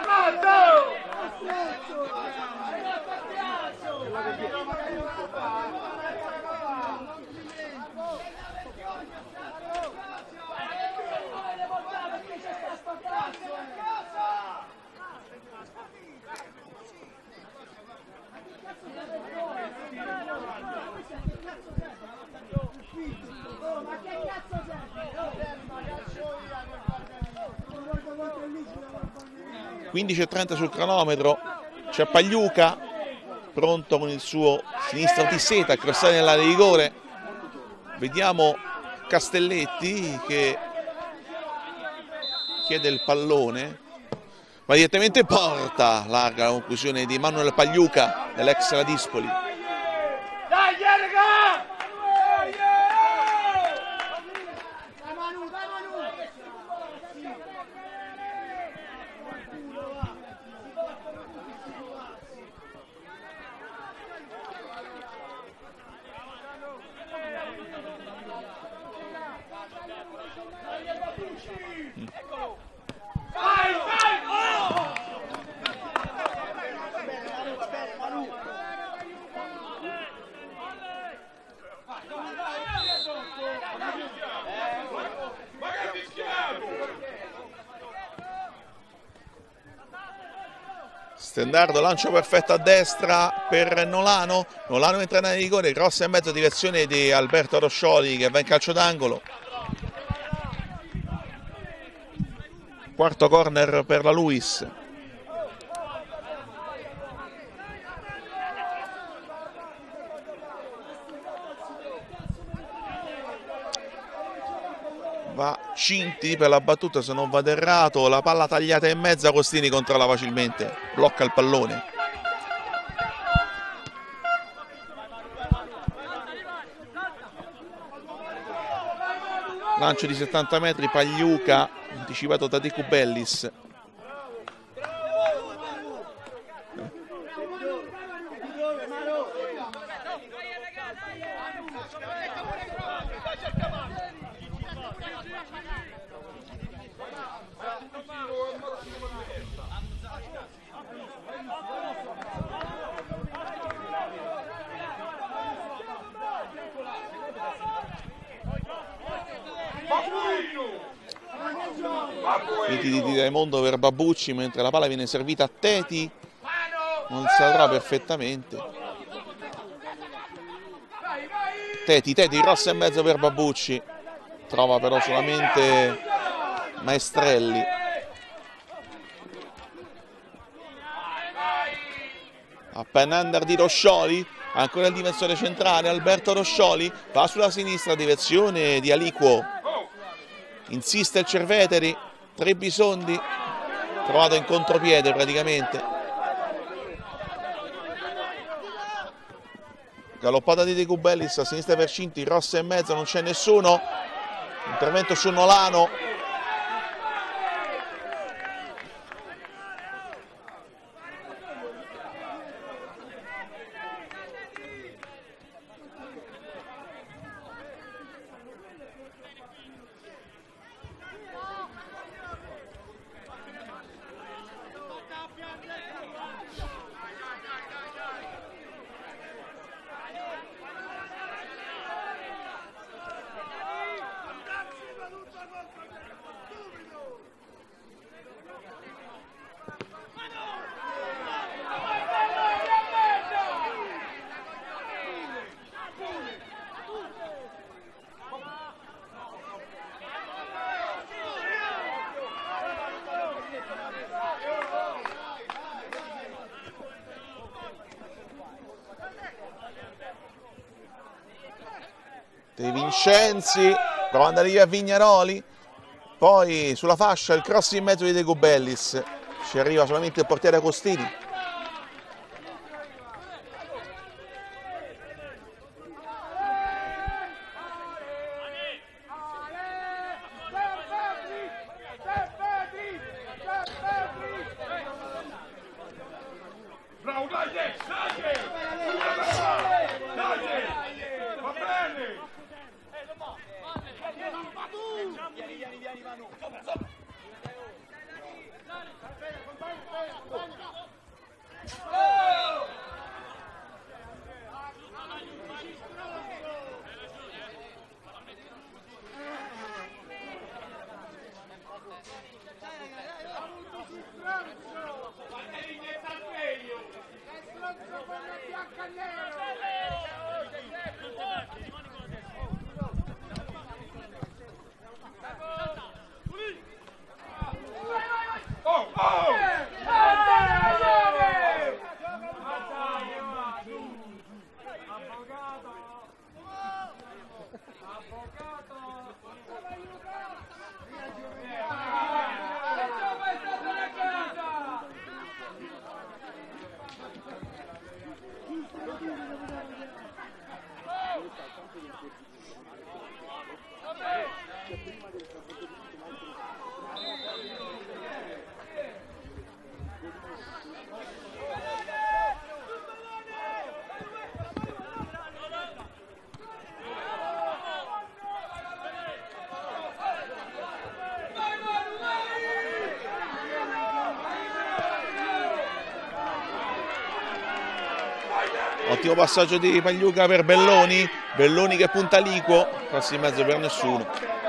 quindici e trenta sul cronometro, c'è Pagliuca pronto con il suo sinistro di seta a crossare nell'area di rigore. Vediamo Castelletti che chiede il pallone, ma direttamente in porta. Larga la conclusione di Manuel Pagliuca dell'ex Ladispoli. Stendardo, lancio perfetto a destra per Nolano, Nolano entra in area di rigore, cross in mezzo, direzione di Alberto Roscioli che va in calcio d'angolo. Quarto corner per la Luis. Va Cinti per la battuta, se non vado errato, la palla tagliata in mezzo, Costini controlla facilmente, blocca il pallone. Lancio di settanta metri, Pagliuca, anticipato da De Cubellis. Finti di Raimondo per Babucci, mentre la palla viene servita a Teti, non sarà perfettamente. Teti, Teti, rossa e mezzo per Babucci, trova però solamente Maestrelli. Appena under di Roscioli, ancora il difensore centrale Alberto Roscioli, va sulla sinistra, direzione di Aliquo, insiste il Cerveteri, Trebisondi, trovato in contropiede praticamente. Galoppata di De Gubellis a sinistra per Cinti, rossa e mezzo, non c'è nessuno, intervento su Nolano. De Vincenzi, prova ad andare via Vignaroli, poi sulla fascia il cross in mezzo di De Gubellis, ci arriva solamente il portiere Agostini. Ottimo passaggio di Pagliuca per Belloni, Belloni che punta Aliquo, passi in mezzo per nessuno.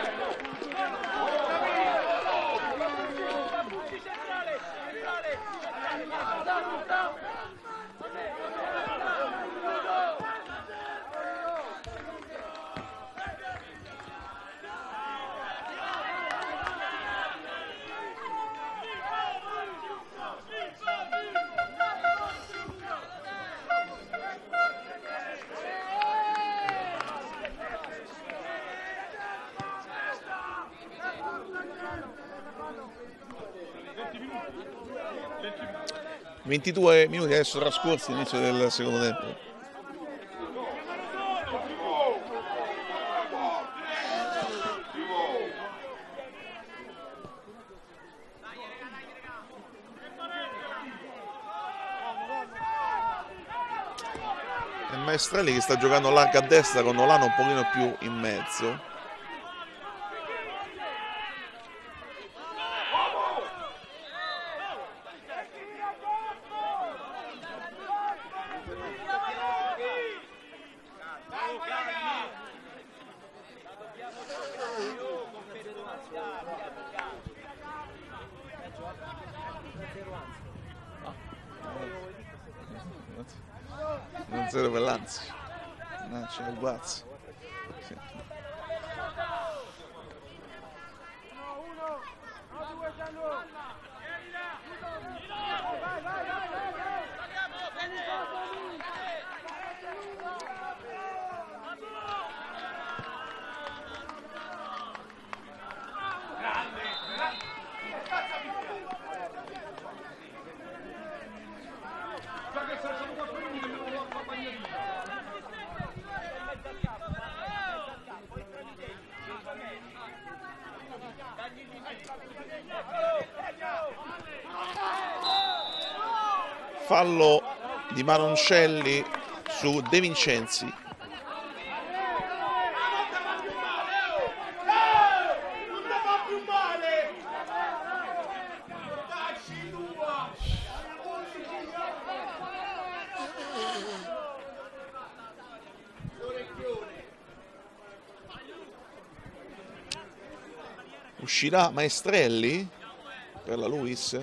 ventidue minuti adesso trascorsi all'inizio del secondo tempo. È Maestrelli che sta giocando larga a destra con Nolano un pochino più in mezzo. zero per l'Anzi. No, c'è il Guazzi. Sì. Fallo di Maroncelli su De Vincenzi. Uscirà Maestrelli per la Luis.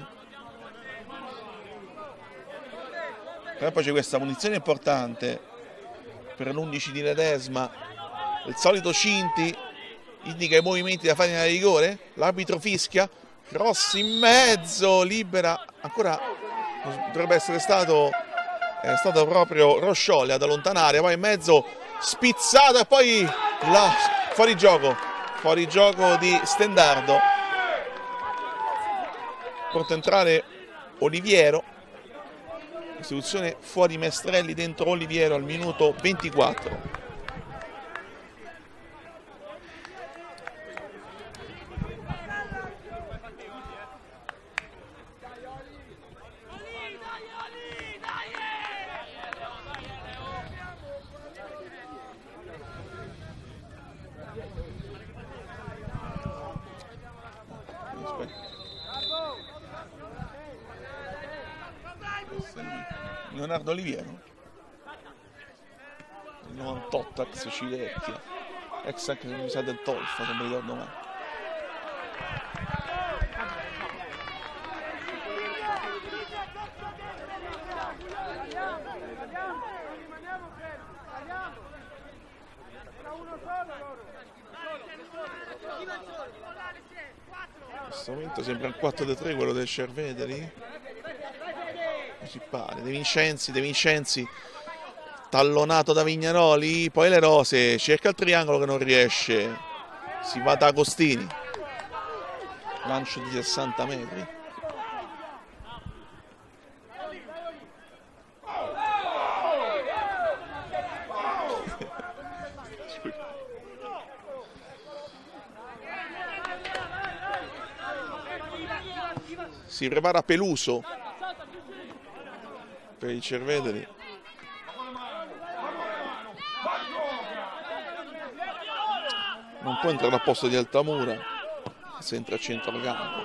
E poi c'è questa munizione importante per l'undici di Ledesma. Il solito Cinti indica i movimenti da fare nella rigore. L'arbitro fischia. Cross in mezzo, libera. Ancora dovrebbe essere stato, è stato proprio Roscioli ad allontanare. Poi in mezzo spizzato e poi là, fuori gioco. Fuori gioco di Stendardo. Porta entrare Oliviero. Istituzione fuori Maestrelli, dentro Oliviero al minuto ventiquattro. Leonardo Oliviero, il novantotto, ex Civitavecchia, ex anche mi sa del Tolfa, non mi ricordo mai. In questo momento sembra il quattro da tre quello del Cerveteri. Si pare. De Vincenzi, De Vincenzi tallonato da Vignaroli, poi le rose, cerca il triangolo che non riesce, si va da Agostini, lancio di sessanta metri. Si prepara Peluso per i Cerveteri. Non può entrare al posto di Altamura se entra a centrocampo.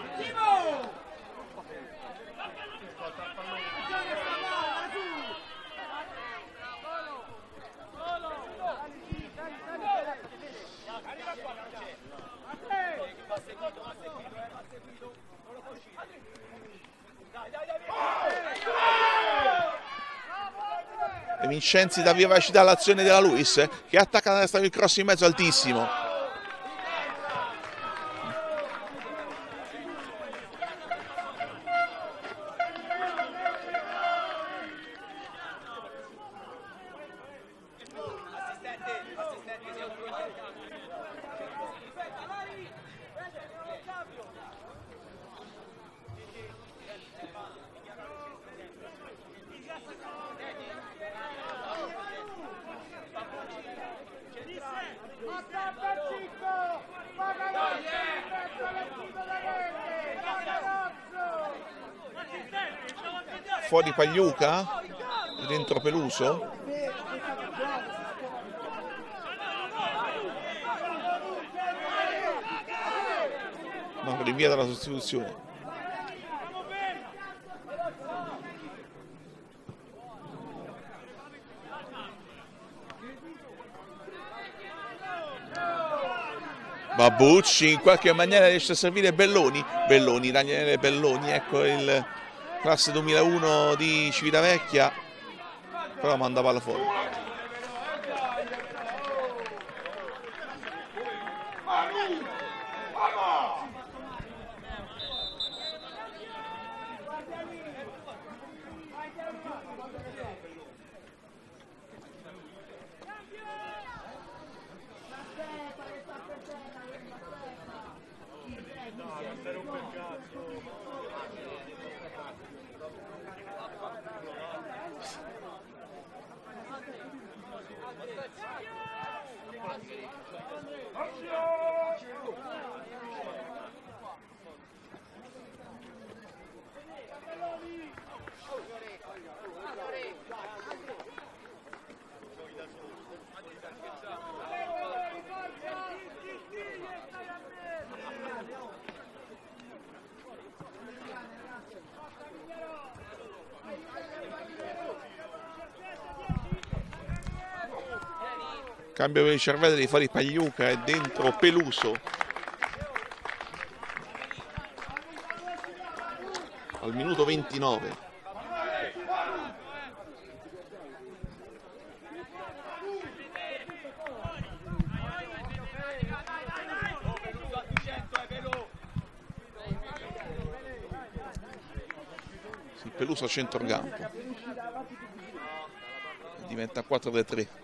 De Vincenzi dà vivacità all'azione della Luis, che attacca la destra del cross in mezzo altissimo. Fuori Pagliuca, dentro Peluso. No, rinvia dalla sostituzione. Babucci in qualche maniera riesce a servire Belloni. Belloni, Daniele Belloni, ecco il classe duemilauno di Civitavecchia. però manda palla fuori. Cambio per i cervelli di fare Pagliuca e dentro Peluso. Al minuto ventinove. Sì, Peluso a centrocampo. Diventa quattro da tre.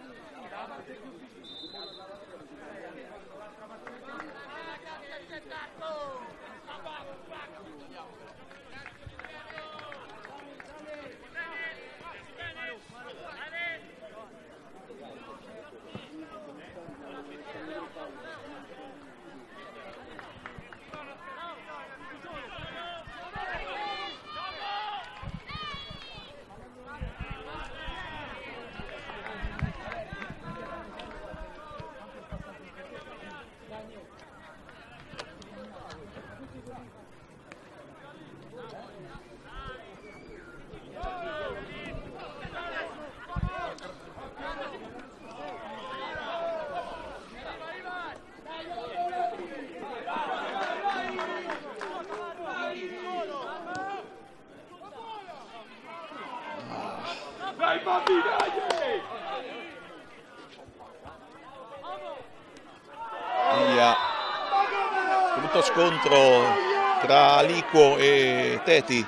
Via. Brutto scontro tra Liquo e Teti.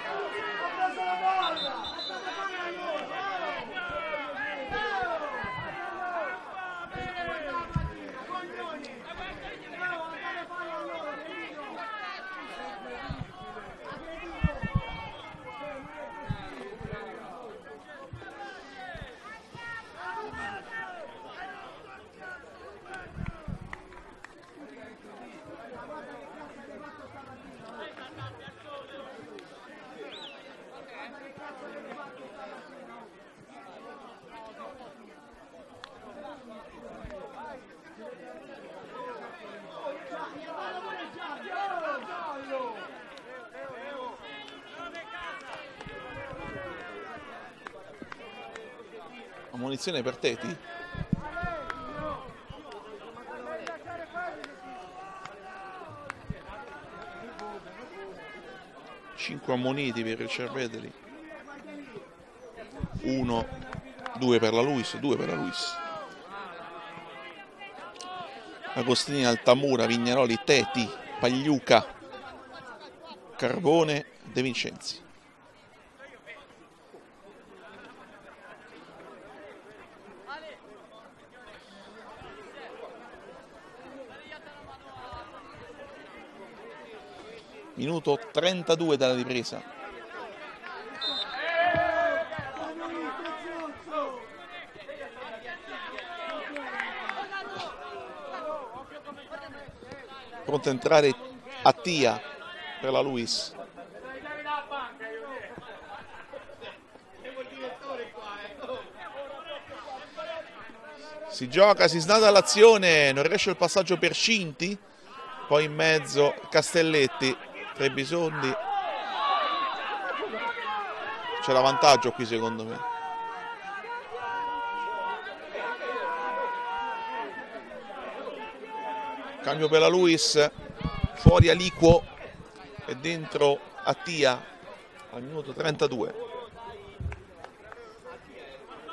Ammonizione per Teti. cinque ammoniti per il Cerveteri. uno, due per la Luis, due per la Luis. Agostini, Altamura, Vignaroli, Teti, Pagliuca, Carbone, De Vincenzi. Minuto trentadue dalla ripresa. Pronto a entrare Attia per la Luis. Si gioca, si snada l'azione, non riesce il passaggio per Cinti, poi in mezzo Castelletti. Trebisondi, c'è l'avvantaggio qui secondo me. Cambio per la Luis, fuori Aliquo e dentro Attia al minuto trentadue.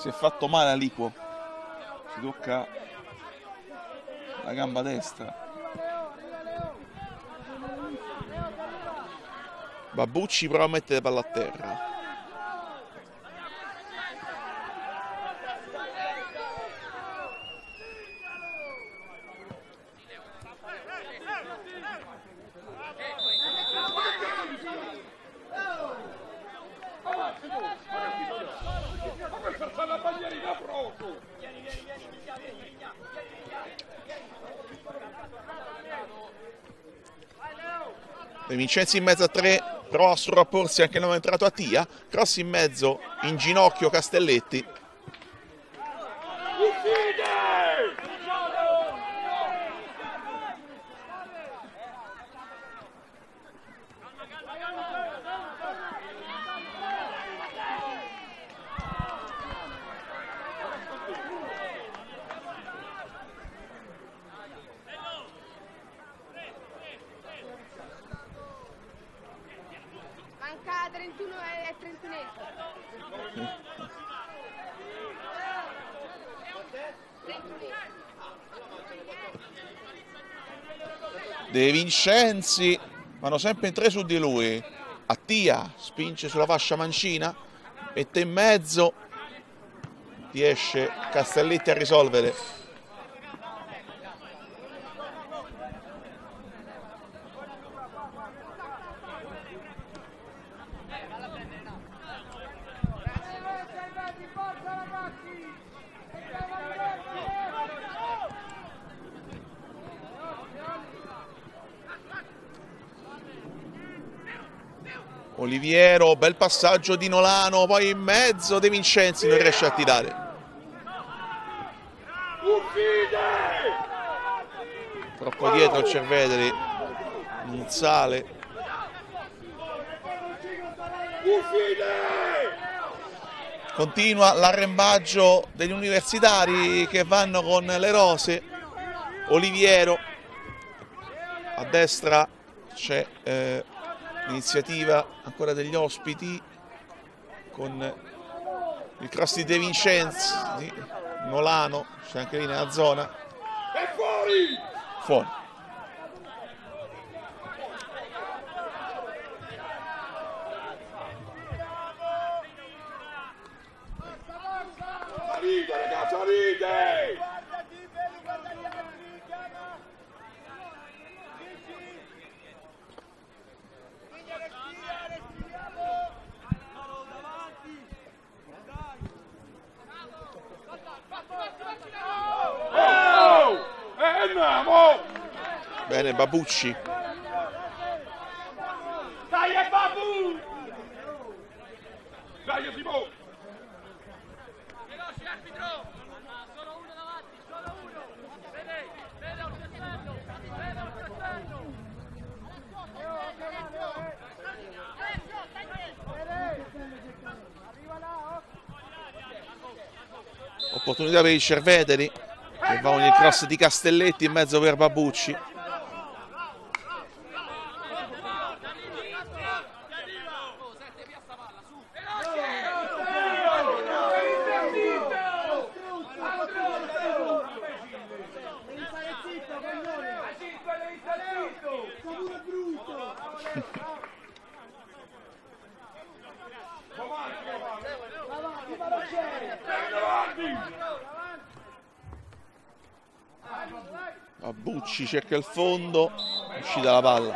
Si è fatto male a Liquo, si tocca la gamba destra. Babbucci prova a mettere palla a terra. De Vincenzi in mezzo a tre, prova a sovrapporsi anche il nuovo entrato a Tia, cross in mezzo, in ginocchio Castelletti. Manca trentuno e trentunesimo. De Vincenzi, vanno sempre in tre su di lui. Attia spinge sulla fascia mancina, mette in mezzo, riesce Castelletti a risolvere. Oliviero, bel passaggio di Nolano, poi in mezzo De Vincenzi non riesce a tirare. Troppo dietro il Cerveteri, non sale. Continua l'arrembaggio degli universitari che vanno con le rose. Oliviero, a destra c'è eh, l'iniziativa ancora degli ospiti con il cross di De Vincenzi, di Nolano, c'è anche lì nella zona. E fuori! Fuori. Salite ragazzi, salite! Bene Babbucci. Dai e Babu! Dai Simo! Veloce arbitro! Solo uno davanti, solo uno! Vede, vede un cervello! Vede un cervello! Opportunità per il Cerveteri, che va con il cross di Castelletti in mezzo per Babbucci. Babbucci cerca il fondo, è uscita la palla.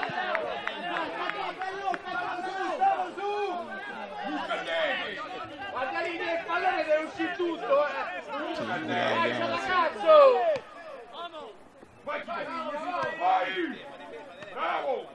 Guardarini, il pallone deve uscire tutto, eh! Sì, andiamo. Cazzo! Vai, vai! Bravo!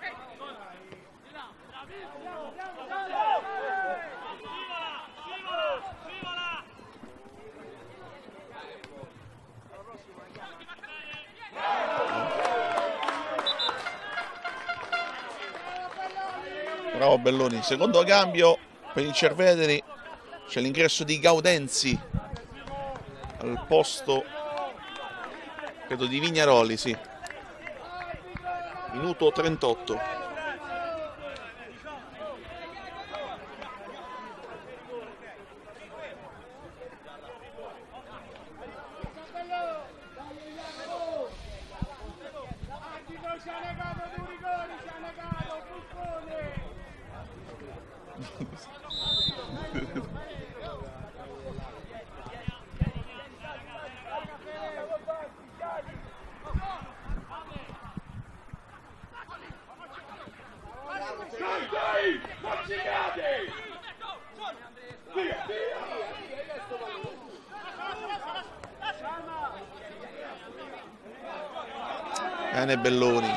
Bravo Belloni. Secondo cambio per il Cerveteri, c'è l'ingresso di Gaudenzi al posto, credo, di Vignaroli, sì. Minuto trentotto. Bene Belloni.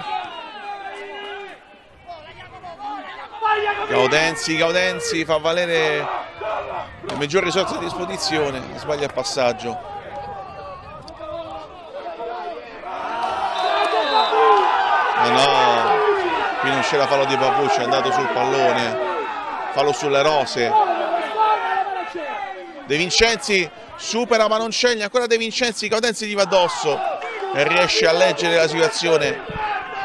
Gaudenzi, Gaudenzi fa valere le maggiori risorse a disposizione, sbaglia il passaggio. No, no, qui non c'era fallo di Papucci, è andato sul pallone, fallo sulle rose. De Vincenzi supera Manoncelli, ancora De Vincenzi, Gaudenzi gli va addosso e riesce a leggere la situazione.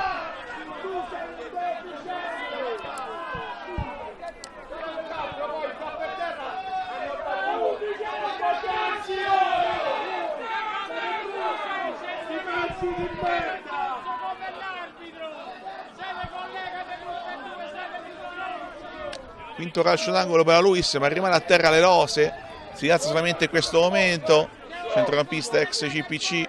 Quinto calcio d'angolo per la Luis, ma rimane a terra le rose. Si alza solamente in questo momento. Centrocampista ex C P C.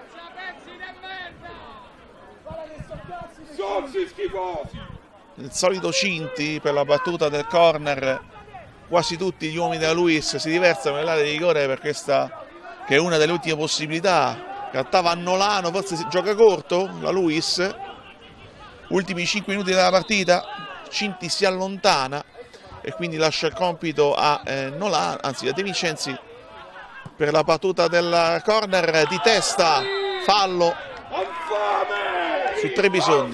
Il solito Cinti per la battuta del corner. Quasi tutti gli uomini della Luis si diversano nell'area di rigore per questa che è una delle ultime possibilità. Cattava a Nolano, forse si gioca corto la Luis. Ultimi cinque minuti della partita. Cinti si allontana e quindi lascia il compito a eh, Nolano, anzi a De Vincenzi per la battuta del corner di testa, fallo su Trebisondi.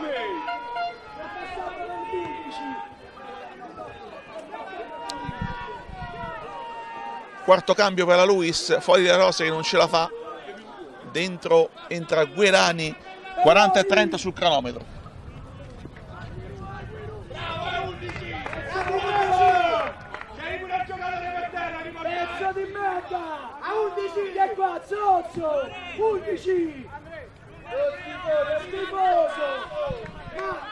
Quarto cambio per la Luis, fuori da Rose che non ce la fa, dentro entra Guerani, quaranta e trenta sul cronometro. Pezzo di merda! A undici e qua, zozzo! undici! È schifoso! Ma...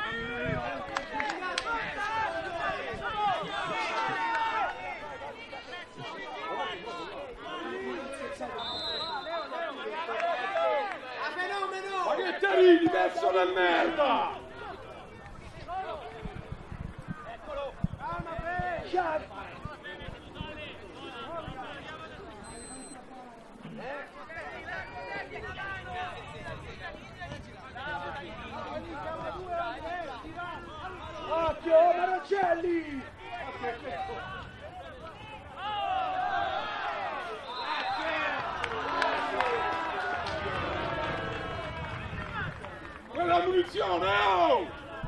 Ma che te ridi, pezzo di merda! Occhio, Manoncelli! Quella munizione, oh!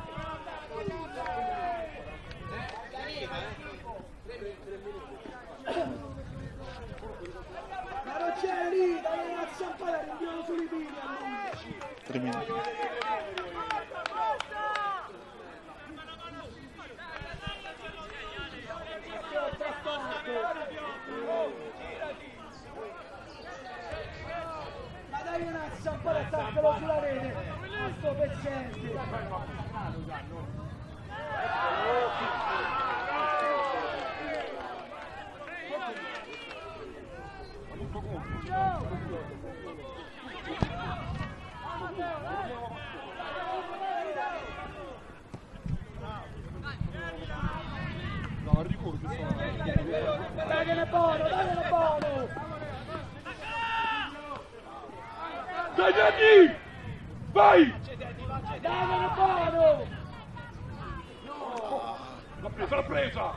Manoncelli, dai a zampare, andiamo sui pini all'undici. Tre minuti. Ma dai una zampare, attaccalo sulla rete, sto pezzente. Dai che ne buono, dai che ne buono! Dai, dai! Vai! Dai che ne buono! L'ha presa, l'ha presa!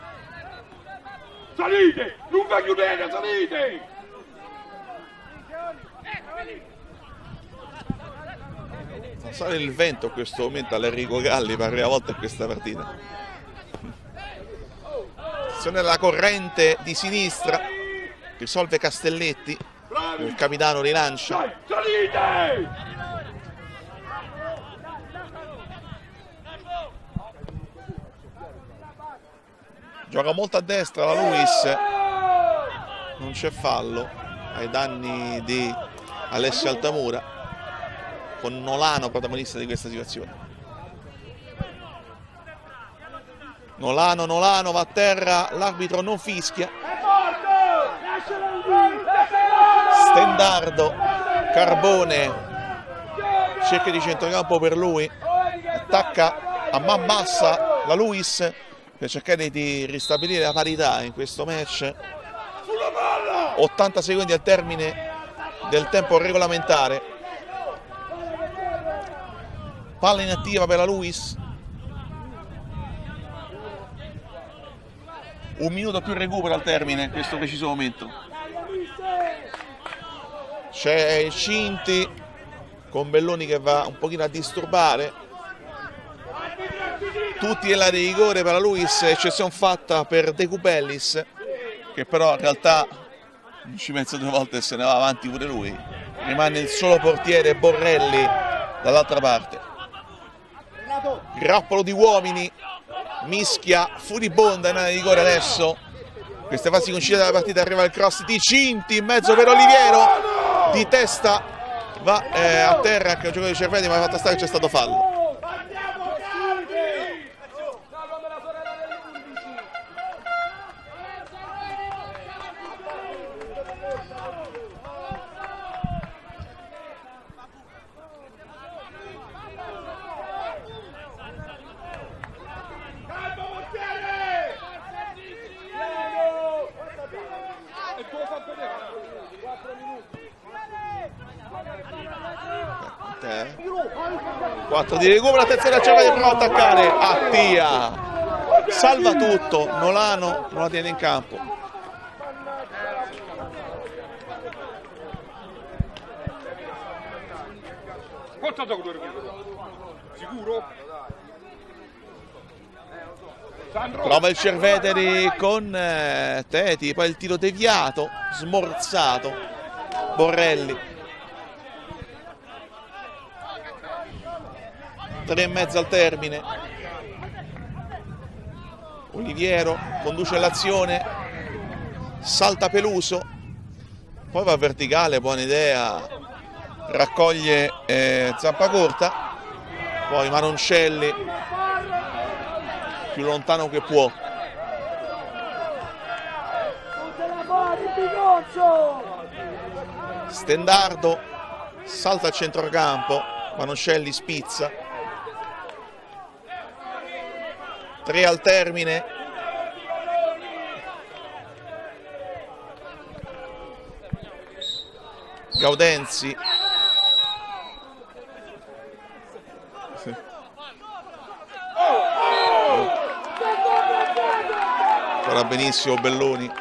Salite! Non va chiudere, salite! Non sale il vento in questo momento all'Enrico Galli per la prima volta in questa partita. La corrente di sinistra, risolve Castelletti, il capitano rilancia. Dai, salite! Gioca molto a destra la Luis, non c'è fallo ai danni di Alessio Altamura, con Nolano protagonista di questa situazione. Nolano, Nolano va a terra, l'arbitro non fischia. Stendardo, Carbone, cerca di centrocampo per lui, attacca a man bassa la Luis per cercare di ristabilire la parità in questo match. ottanta secondi al termine del tempo regolamentare. Palla inattiva per la Luis. Un minuto più recupero al termine in questo preciso momento. C'è il Cinti con Belloni che va un pochino a disturbare. Tutti nell'area di rigore per la Luis, eccezione fatta per De Cupellis, che però in realtà non ci pensa due volte e se ne va avanti pure lui. Rimane il solo portiere Borrelli dall'altra parte. Grappolo di uomini, mischia furibonda in area di rigore adesso. Queste fasi conciliate della partita, arriva il cross di Cinti in mezzo per Oliviero, di testa va eh, a terra anche il gioco di Cerveti, ma ha fatto stare che c'è stato fallo. quattro di recupero, attenzione a Cerveti, prova a attaccare, Attia salva tutto, Nolano non la tiene in campo. Sicuro? Prova il Cerveteri con eh, Teti, poi il tiro deviato, smorzato, Borrelli. Tre e mezzo al termine. Oliviero conduce l'azione, salta Peluso, poi va verticale, buona idea, raccoglie eh, Zampacorta, poi Maroncelli più lontano che può. Stendardo salta al centrocampo, Maroncelli spizza. Tre al termine. Gaudenzi. Sì. Farà benissimo Belloni.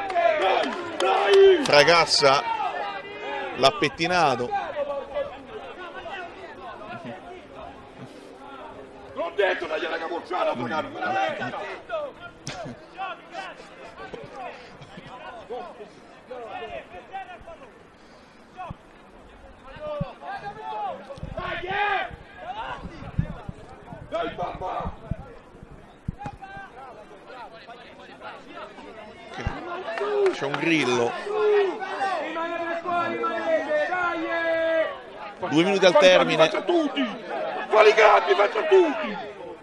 Fragassa l'ha pettinato. L'ho detto, dagli alla capocciata a pagare per la testa! Dai papà! C'è un grillo. Due minuti al termine. Faccia tutti! Quali cambi faccia tutti!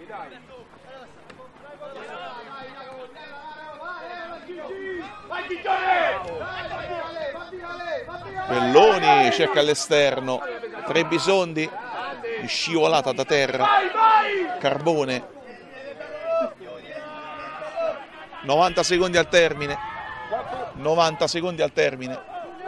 Belloni cerca all'esterno. Trebisondi scivolata da terra. Carbone. novanta secondi al termine. novanta secondi al termine.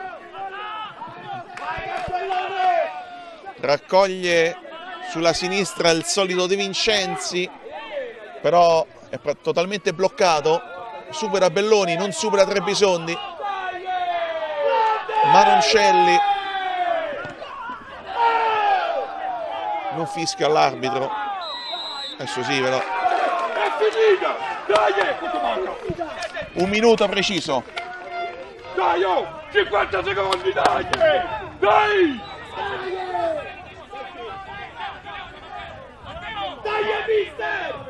Raccoglie sulla sinistra il solito De Vincenzi, però è totalmente bloccato. Supera Belloni, non supera Trebisondi. Maroncelli non fischia all'arbitro. Adesso sì, però. È finita! Dai! Quanto manca? Un minuto preciso. Dai, oh! cinquanta secondi, dai! Dai! Dai, mister!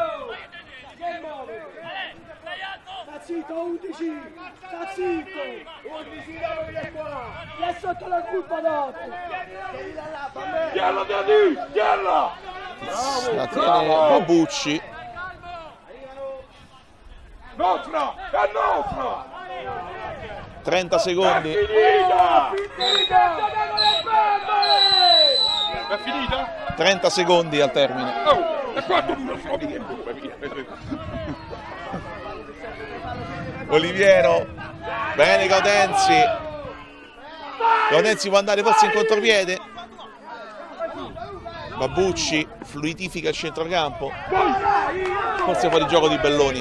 Sta zitto, undici! Sta zitto! undici da qua! È sotto la colpa dopo! Tienla, Dani! Tienla! La tiene Babucci. Nostra! È nostra! trenta secondi. È finita! È finita? trenta secondi al termine. Oh! E quanto dura sto via? Oliviero. Bene Gaudenzi. Gaudenzi può andare forse in contropiede. Babucci fluidifica il centrocampo, forse fuori gioco di Belloni.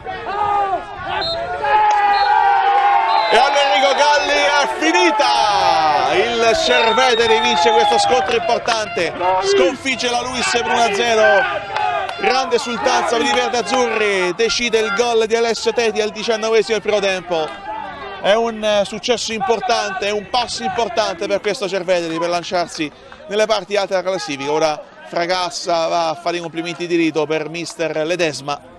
E allora Enrico Galli è finita! Il Cerveteri vince questo scontro importante, sconfigge la Luis per uno a zero. Grande esultanza per i verdazzurri, decide il gol di Alessio Teti al diciannovesimo del primo tempo. È un successo importante, è un passo importante per questo Cerveteri per lanciarsi nelle parti alte della classifica. Ora Fragassa va a fare i complimenti di rito per mister Ledesma.